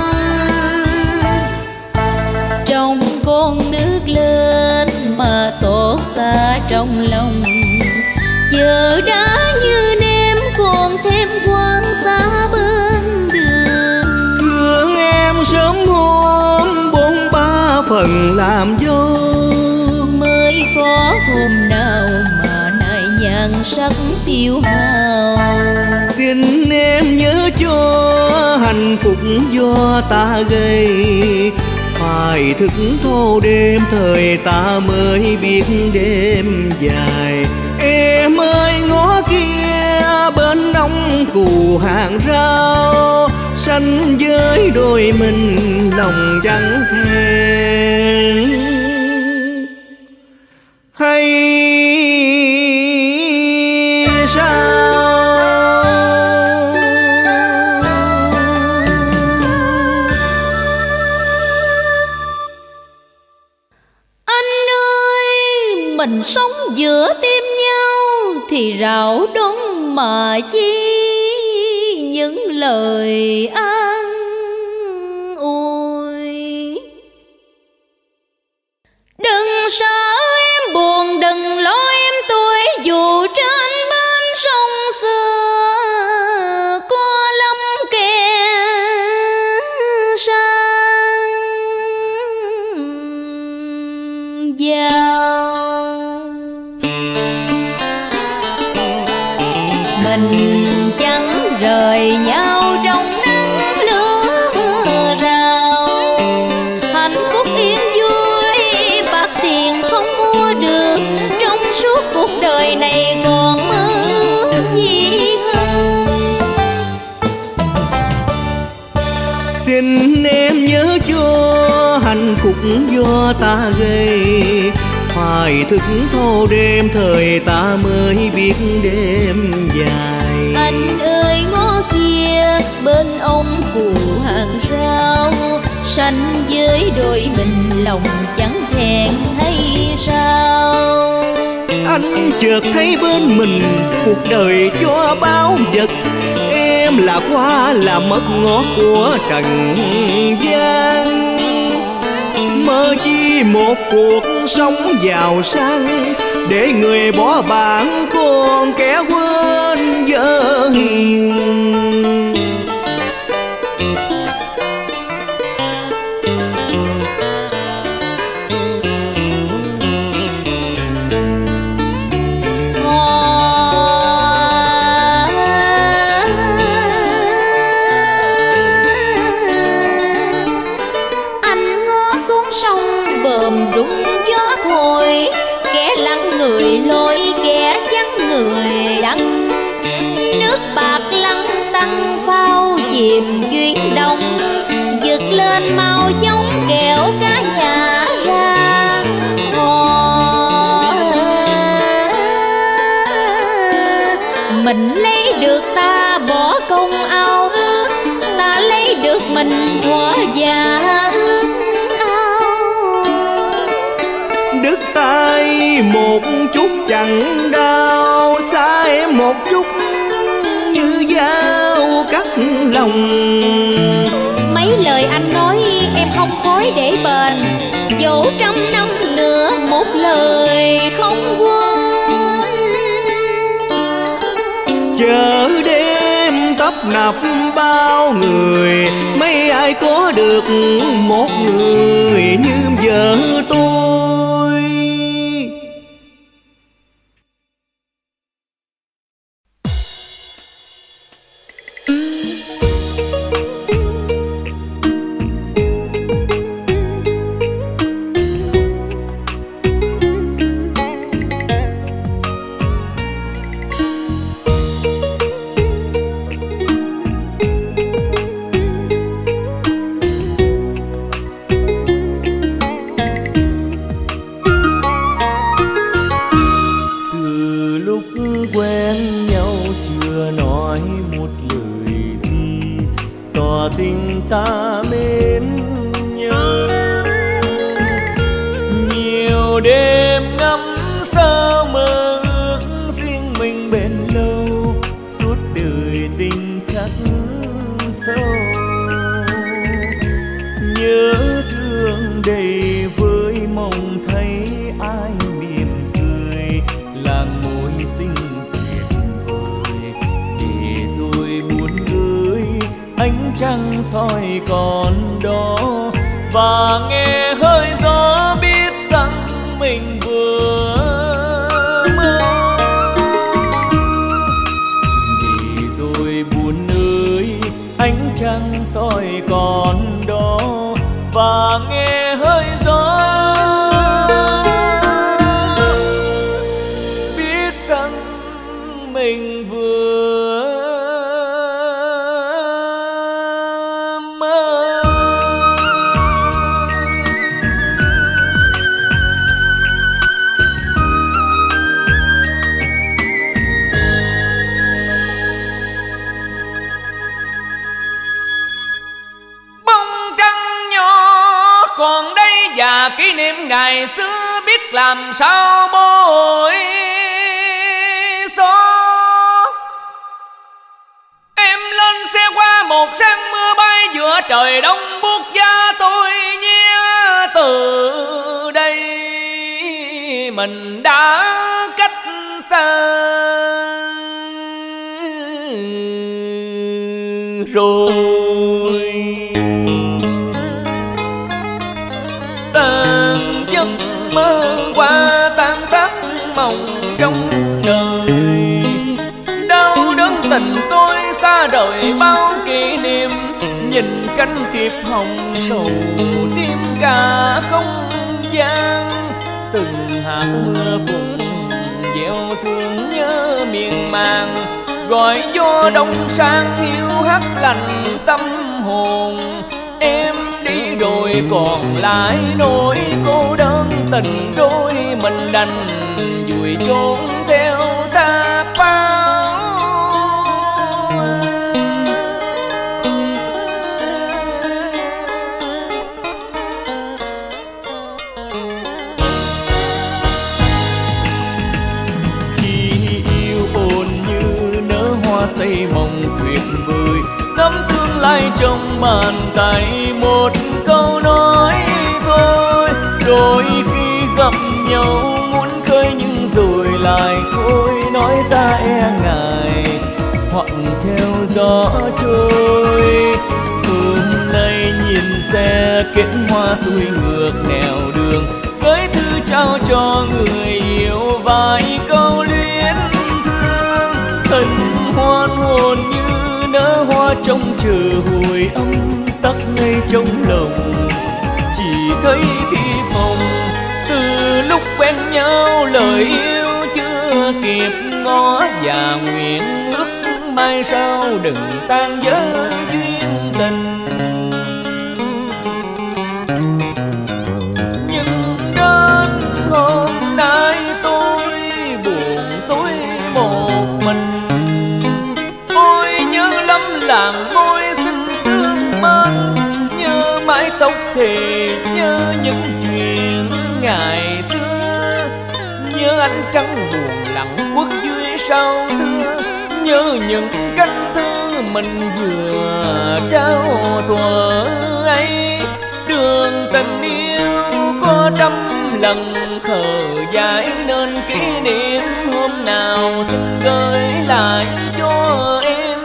Trong con nước lên mà xót xa trong lòng, chờ đã như nêm còn thêm quán xa bên đường. Thương em sớm hôm 43 phần làm dâu, mới có hôm nào mà nay nhan sắc tiêu hao. xin em nhớ cho hạnh phúc do ta gây, phải thức thâu đêm thời ta mới biết đêm dài. Em ơi ngó kia bên ông cù hàng rau, xanh với đôi mình lòng chẳng thèm. Hay sao? Anh ơi, mình sống giữa tim nhau thì rào đông mà chi những lời an ủi. Đừng sợ em buồn, đừng lo em tuổi, dù trên bên sông xưa có lắm kẻ sang vào. Mình chẳng rời nhau trong nắng lửa mưa rào, hạnh phúc yên vui bạc tiền không mua được, trong suốt cuộc đời này còn mơ ước gì hơn. Xin em nhớ cho hạnh phúc do ta gây, phải thức thâu đêm thời ta mới biết đêm dài. Anh ơi ngó kia bên ông cù hàng rau, sanh với đôi mình lòng chẳng thẹn hay sao? Anh chợt thấy bên mình cuộc đời cho bao vật, em là hoa là mất ngót của trần gian. Mơ chi một cuộc sống giàu sang, để người bỏ bạn còn kẻ quên vợ hiền. Chìm duyên đông giật lên mau giống kẹo cá nhà ra mình lấy được ta bỏ công ao ước, ta lấy được mình thỏa dạ ước ao. Đứt tay một chút chẳng đau, xa em một chút như dao cắt lòng. Mấy lời anh nói em không khói để bền, dẫu trăm năm nữa một lời không quên. Chờ đêm tấp nập bao người, mấy ai có được một người như vợ tôi. Tình ta mến nhau, nhiều đêm ngắm sao mơ ước riêng mình bền lâu, suốt đời tình khắc sâu. Nhớ thương đầy với mong thấy ai mỉm cười, làng môi xinh tuyệt vời, để rồi buồn gửi ánh trăng soi còn đó, và nghe hơi gió biết rằng mình vừa mơ. Để rồi buồn ơi ánh trăng soi còn đó, và nghe hơi gió biết rằng mình vừa kỷ niệm ngày xưa biết làm sao bối xóa. Em lên xe qua một sáng mưa bay giữa trời đông buốt giá tôi nhé. Từ đây mình đã cách xa rồi. Tan giấc mơ qua tan tác mộng trong đời, đau đớn tình tôi xa rời bao kỷ niệm. Nhìn cánh thiệp hồng sầu đêm cả không gian, từng hạt mưa phùn gieo thương nhớ miên man, gọi gió đông sang hiu hắt lạnh tâm hồn. Em đi rồi còn lại nỗi cô đơn, tình đôi mình đành vùi chôn theo xác bao. hoa xây mộng tuyệt vời. Nắm tương lai trong bàn tay, một câu nói thôi. Đôi khi gặp nhau muốn khơi nhưng rồi lại thôi, nói ra e ngại hoặc theo gió trôi. Hôm nay nhìn xe kết hoa xuôi ngược nẻo đường, gửi thư trao cho người yêu vài câu luyến thương. Hân hoan hồn như nở hoa trong chờ hồi âm, tắc ngay trong lòng chỉ thấy thiệp hồng. Từ lúc quen nhau lời yêu chưa kịp ngó, và nguyện ước mai sau đừng tan vỡ duyên tình. Nhưng đến hôm nay tôi buồn tối một mình. Ôi nhớ lắm làng môi xinh thương mến, nhớ mái tóc thì nhớ những chuyện ngày xưa. Nhớ ánh trăng buồn lặng quất dưới sao thưa, nhớ những cánh thư mình vừa trao thuở ấy. Đường tình yêu có trăm lần khờ dại, nên kỷ niệm hôm nào xin gửi lại cho em.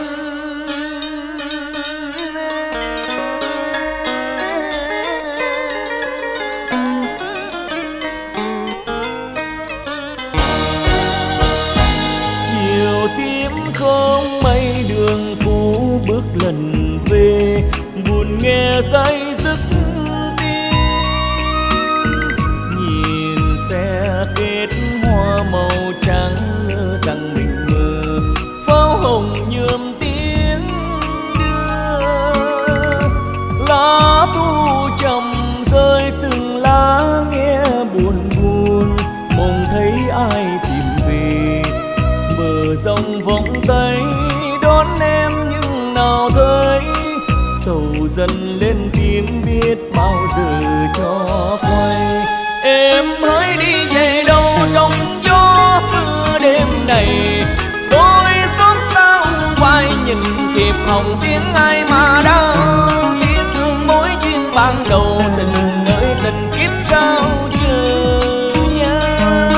Chiều tím không mây đường cũ bước lần về, buồn nghe say giấc tim. Nhìn xe kết hoa màu trắng, ngỡ rằng mình mơ pháo hồng nhuộm tiếng đưa. Lá thu trầm rơi từng lá nghe buồn buồn, mong thấy ai tìm về. Bờ dòng vòng tay đón em nhưng nào thấy, sầu dần lên tim biết bao giờ cho quay. Em hãy đi về đâu trong gió mưa đêm này, tôi xót xa quay nhìn thiệp hồng tiếng ai mà đau. Tiếc thương mối duyên ban đầu, tình nơi tình kiếp sao chờ nhau.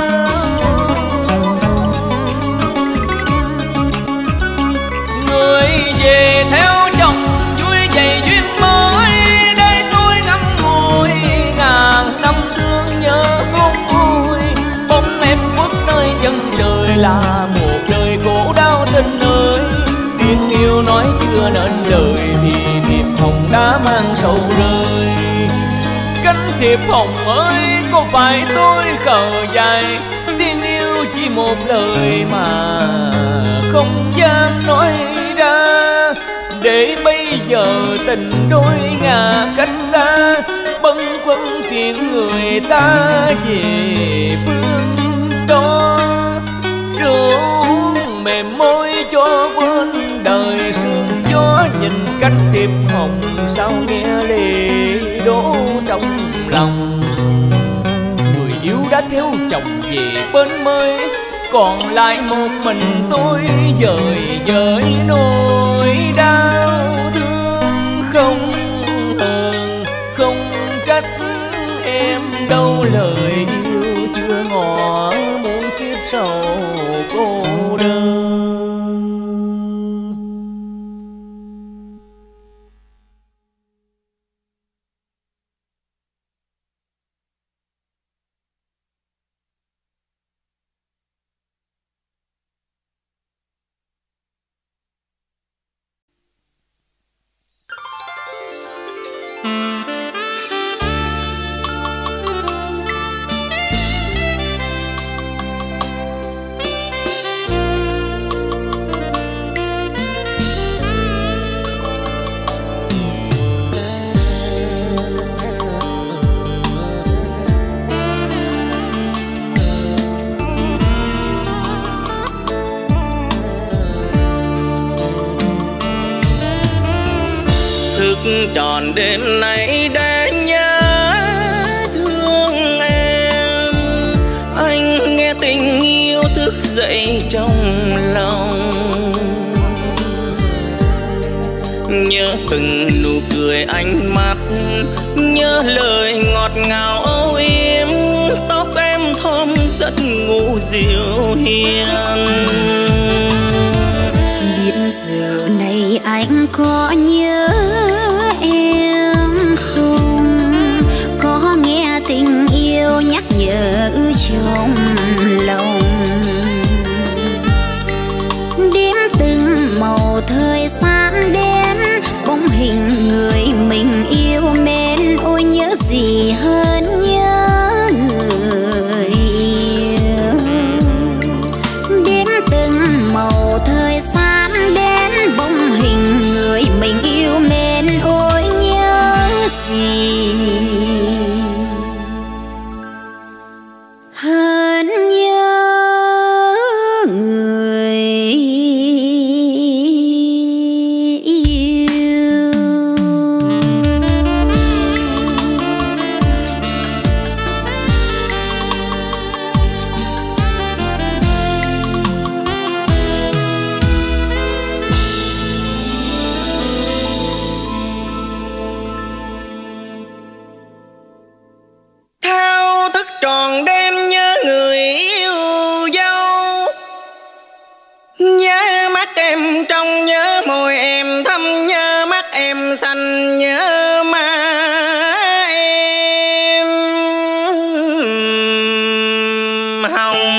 Người về theo chồng vui dày duyên mới, đây tôi ngắm ngồi ngàn năm thương nhớ khôn nguôi. Bóng em khuất nơi chân trời là một đời khổ đau tình ơi. Tiếng yêu nói chưa nên lời thì thiệp hồng đã mang sầu rơi. Cánh thiệp hồng ơi có phải tôi khờ dại, tiếng yêu chỉ một lời mà không dám nói ra. Để bây giờ tình đôi ngả cách xa, bâng khuâng tiếng người ta về phương đó. Rượu mềm môi cho quên đời sương gió, nhìn cánh thiệp hồng sao nghe lệ đổ trong lòng. Người yêu đã theo chồng về bên mới, còn lại một mình tôi dời dời nỗi đau thương. Không hờn không trách em đâu, lời yêu chưa ngỏ muôn kiếp sầu cô đơn. Tròn đêm nay để nhớ thương em, anh nghe tình yêu thức dậy trong lòng. từng nụ cười ánh mắt, nhớ lời ngọt ngào âu yếm, tóc em thơm giấc ngủ dịu hiền. Biết giờ này anh có nhớ em không, có nghe tình yêu nhắc nhở trong lòng. Đếm từng màu thời gian đến, bóng hình người mình yêu mến, ôi nhớ gì hơn nhớ người yêu. Đếm từng màu thời gian đến, bóng hình người mình yêu mến, ôi nhớ gì hơn nhớ người yêu. Thao thức tròn đêm nhớ người yêu dấu, nhớ mắt em trong, nhớ môi em thâm, nhớ mắt em xanh, nhớ má em hồng.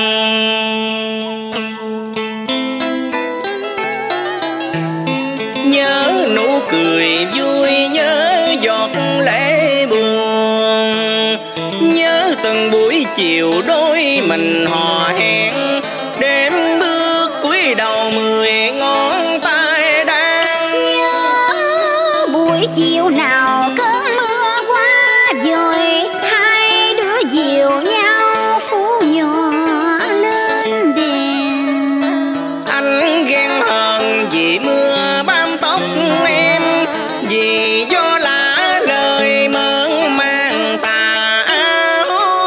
Nhớ nụ cười vui, nhớ giọt lệ buồn, nhớ từng buổi chiều đôi mình hò hẹn, đêm bước cúi đầu 10 ngón tay đang. Nhớ buổi chiều nào cơn mưa qua rồi, hai đứa dìu nhau phủ nhỏ lên đèn. Anh ghen hờn vì mưa bám tóc em, vì gió lá lời mơn man tà áo.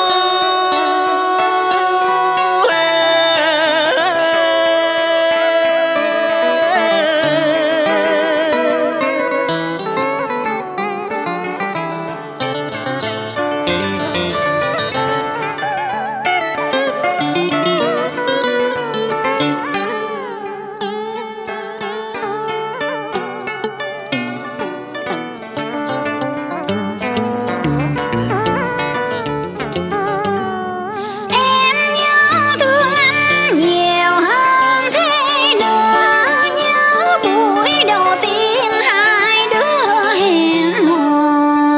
Em nhớ thương anh nhiều hơn thế nữa, nhớ buổi đầu tiên hai đứa hẹn hò.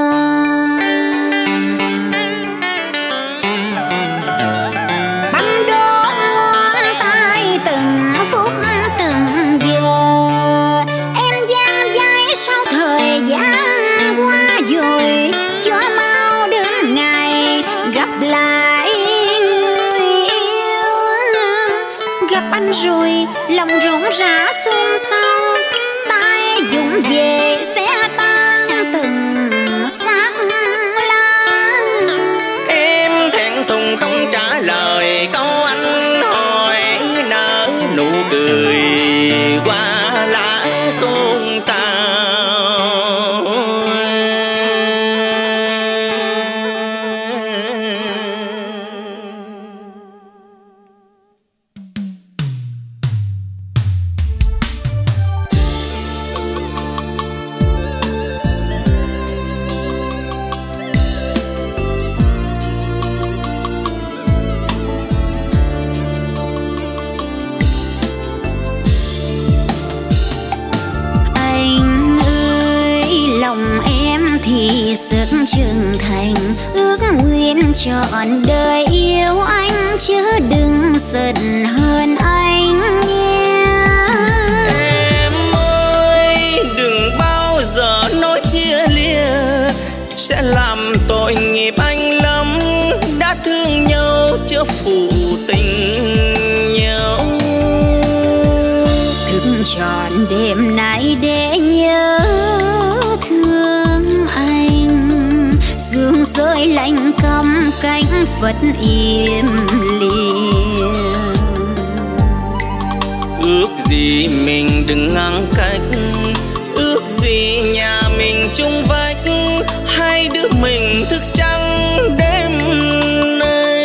Bấm đốt ngón tay từng phút từng giờ, em dang dây sau thời gian qua rồi, cho mau đến ngày gặp lại người yêu. Gặp anh rồi lòng rộn rã xôn xao, tay vụng về sẽ tan từng xác lá. Em thẹn thùng không trả lời câu anh hỏi, nở nụ cười qua lá xôn xao. Anh ơi lòng em thì rất chân thành, ước nguyện trọn đời yêu anh, chớ đừng giận hơn anh nhé. Em ơi đừng bao giờ nói chia lìa, sẽ làm tội nghiệp anh lắm. Đã thương nhau chớ phụ tình nhau. Thức trọn đêm nay để nhớ thương anh, sương rơi lạnh căm cánh phật im lìm. Ước gì mình đừng ngăn cách, Ước gì nhà mình chung vách, hai đứa mình thức trắng đêm nay.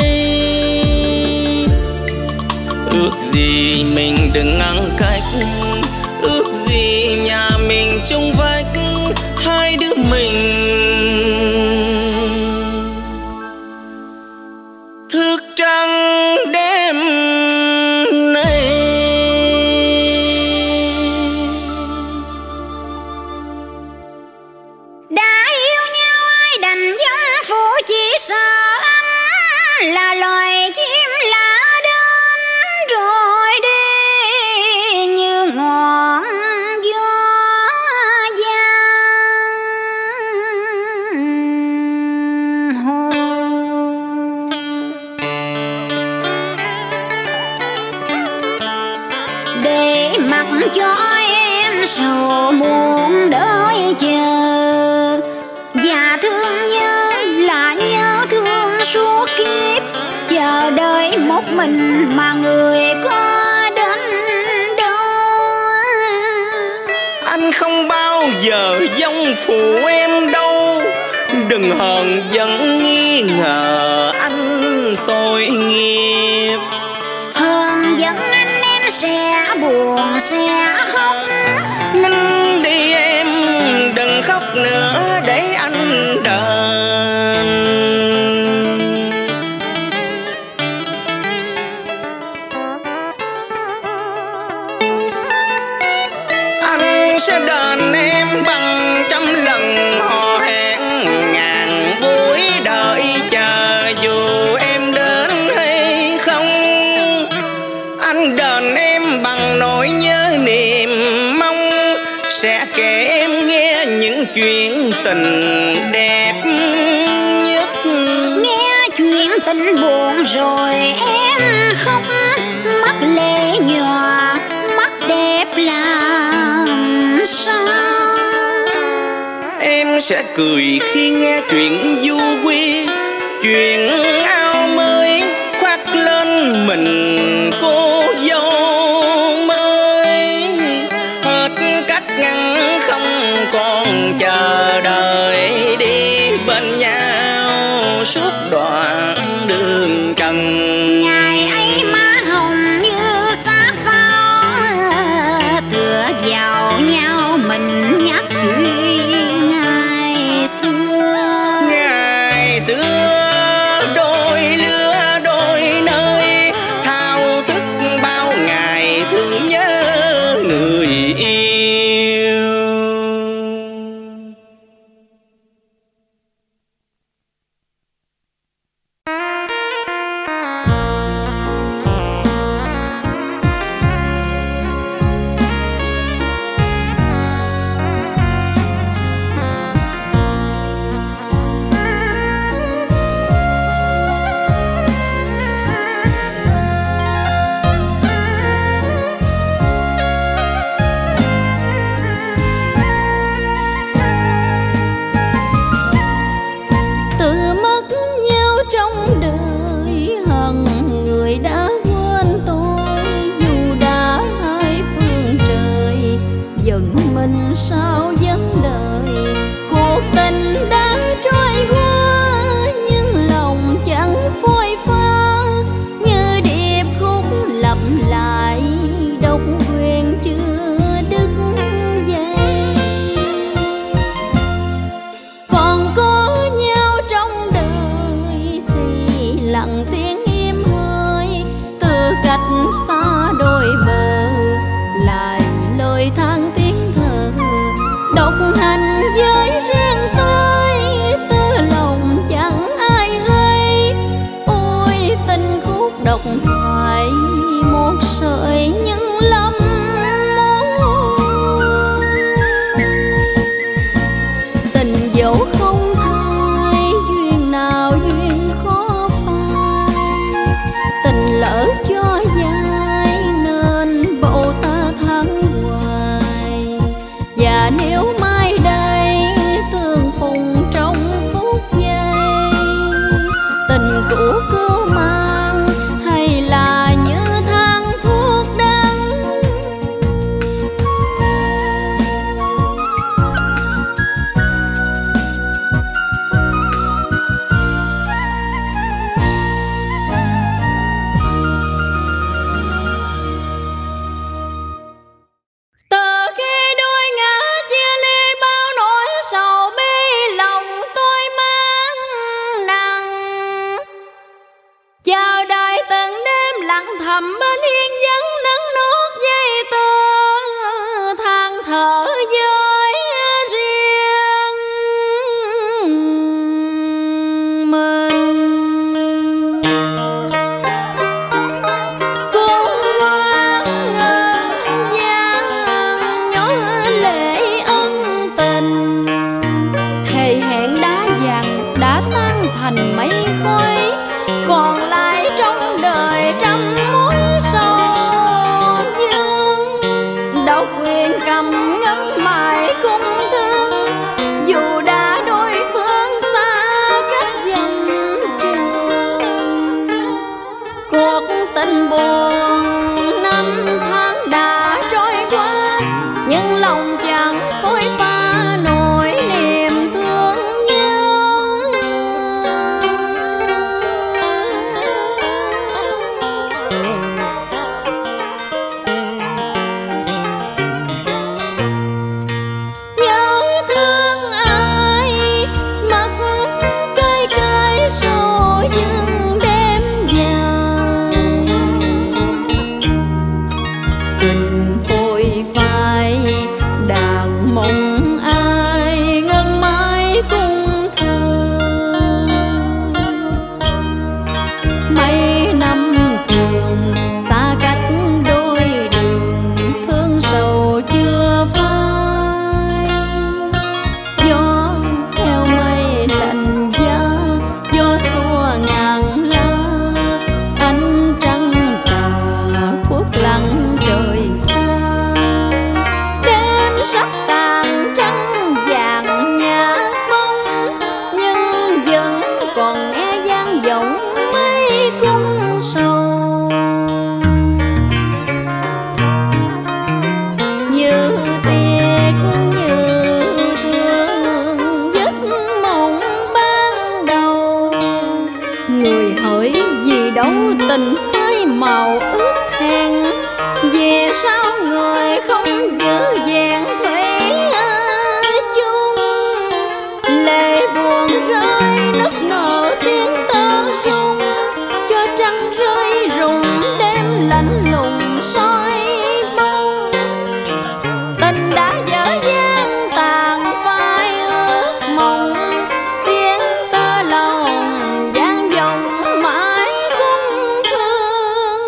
Ước gì mình đừng ngăn cách, ước gì nhà mình chung vách, hai đứa mình thức trắng đêm nay. Đã yêu nhau ai đành giống phụ, chỉ sợ anh là loài chim lạ đến rồi đi như ngọn gió giang hồ. Để mặc cho em sầu muộn đợi chờ, và thương nhớ là nhớ thương suốt kiếp, chờ đợi một mình mà người có đến đâu. Anh không bao giờ giống phụ em đâu, đừng hờn giận nghi ngờ anh tội nghiệp. Hơn giận anh em sẽ buồn sẽ khóc, Nín đi em đừng khóc nữa để anh đền. Anh sẽ đền em bằng trăm lần hò hẹn, ngàn buổi đợi chờ dù em đến hay không. Anh đền em bằng nỗi nhớ niềm mong, sẽ kể em nghe những chuyện tình đẹp nhất. nghe chuyện tình buồn rồi em khóc, mắt lệ nhòa mắt đẹp làm sao. Em sẽ cười khi nghe chuyện du quy, chuyện áo mới khoác lên mình cô dâu mới. Hết cách ngăn không còn chờ đợi, đi bên nhau suốt đoạn đường trần. Ngày ấy má hồng như xa pháo, tựa vào nhau mình nhắc chuyện ngày xưa. Ngày xưa đôi lứa đôi nơi, thao tình phôi phai, đàn mong ai ngân mãi cung thơ. Mấy năm trường xa cách đôi đường, thương sầu chưa phai. Gió theo mây lạnh giá, gió xua ngàn lá, ánh trăng tà khuất lặng trời xa. Đêm sắp tàn trăng vàng nhạt bóng, nhưng vẫn còn nghe vang vọng mấy cung sầu. Như tiếc như thương giấc mộng ban đầu, người hỡi vì đâu tình phai màu ước hẹn. Về sau người không giữ vẹn thủy chung, lệ buồn rơi nức nở tiếng tơ rung, cho trăng rơi rụng đêm lạnh lùng soi bóng. Tình đã dở dang tàn phai ước mộng, tiếng tơ lòng vang vọng mãi cung thương.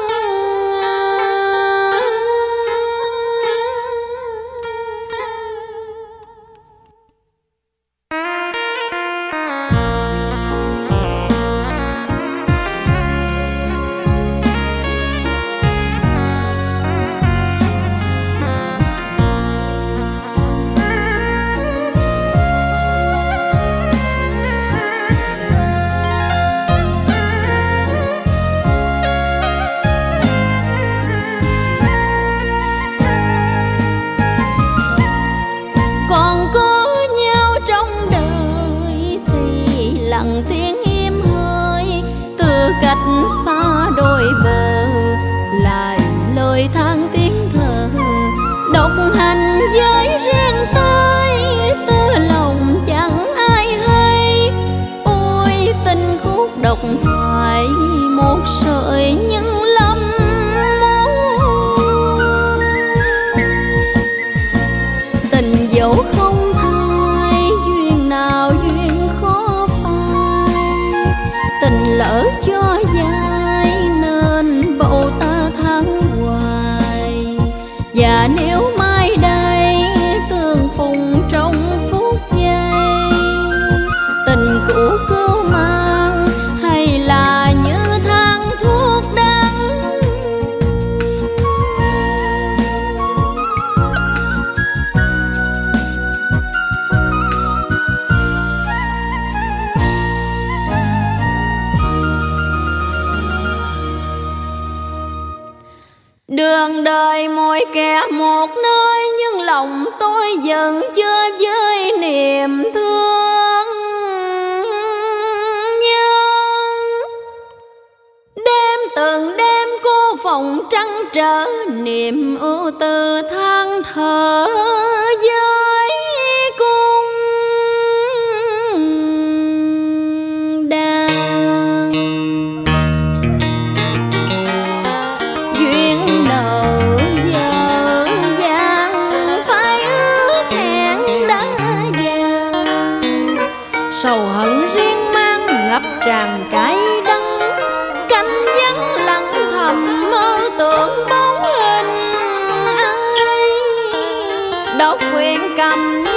Còn có nhau trong đời thì lặng tiếng im hơi, từ cách xa đôi bờ lại lời than tiếng thở. Độc hành với riêng tôi, tư lòng chẳng ai hay. Ôi tình khúc độc thoại một sợi nhân lâm môn. Tình dẫu không thay, duyên nào duyên khó phai. Tình lỡ cho dài nên bầu ta tháng hoài. Và nếu mai đây tương phùng trong phút giây, tình cũ cứu mang hay là như than thuốc đắng. Đường đời mỗi kẻ một nơi, nhưng lòng tôi vẫn chưa với niềm thương nhớ. Đêm từng đêm cô phòng trăng trở, niềm ưu tư than thở với cung đàn. Duyên nợ dở dang phải ước hẹn đã vàng. Sầu hận riêng mang ngập tràn cái đắng, canh vắng lặng thầm mơ tưởng bóng hình ai. Độc quyền cầm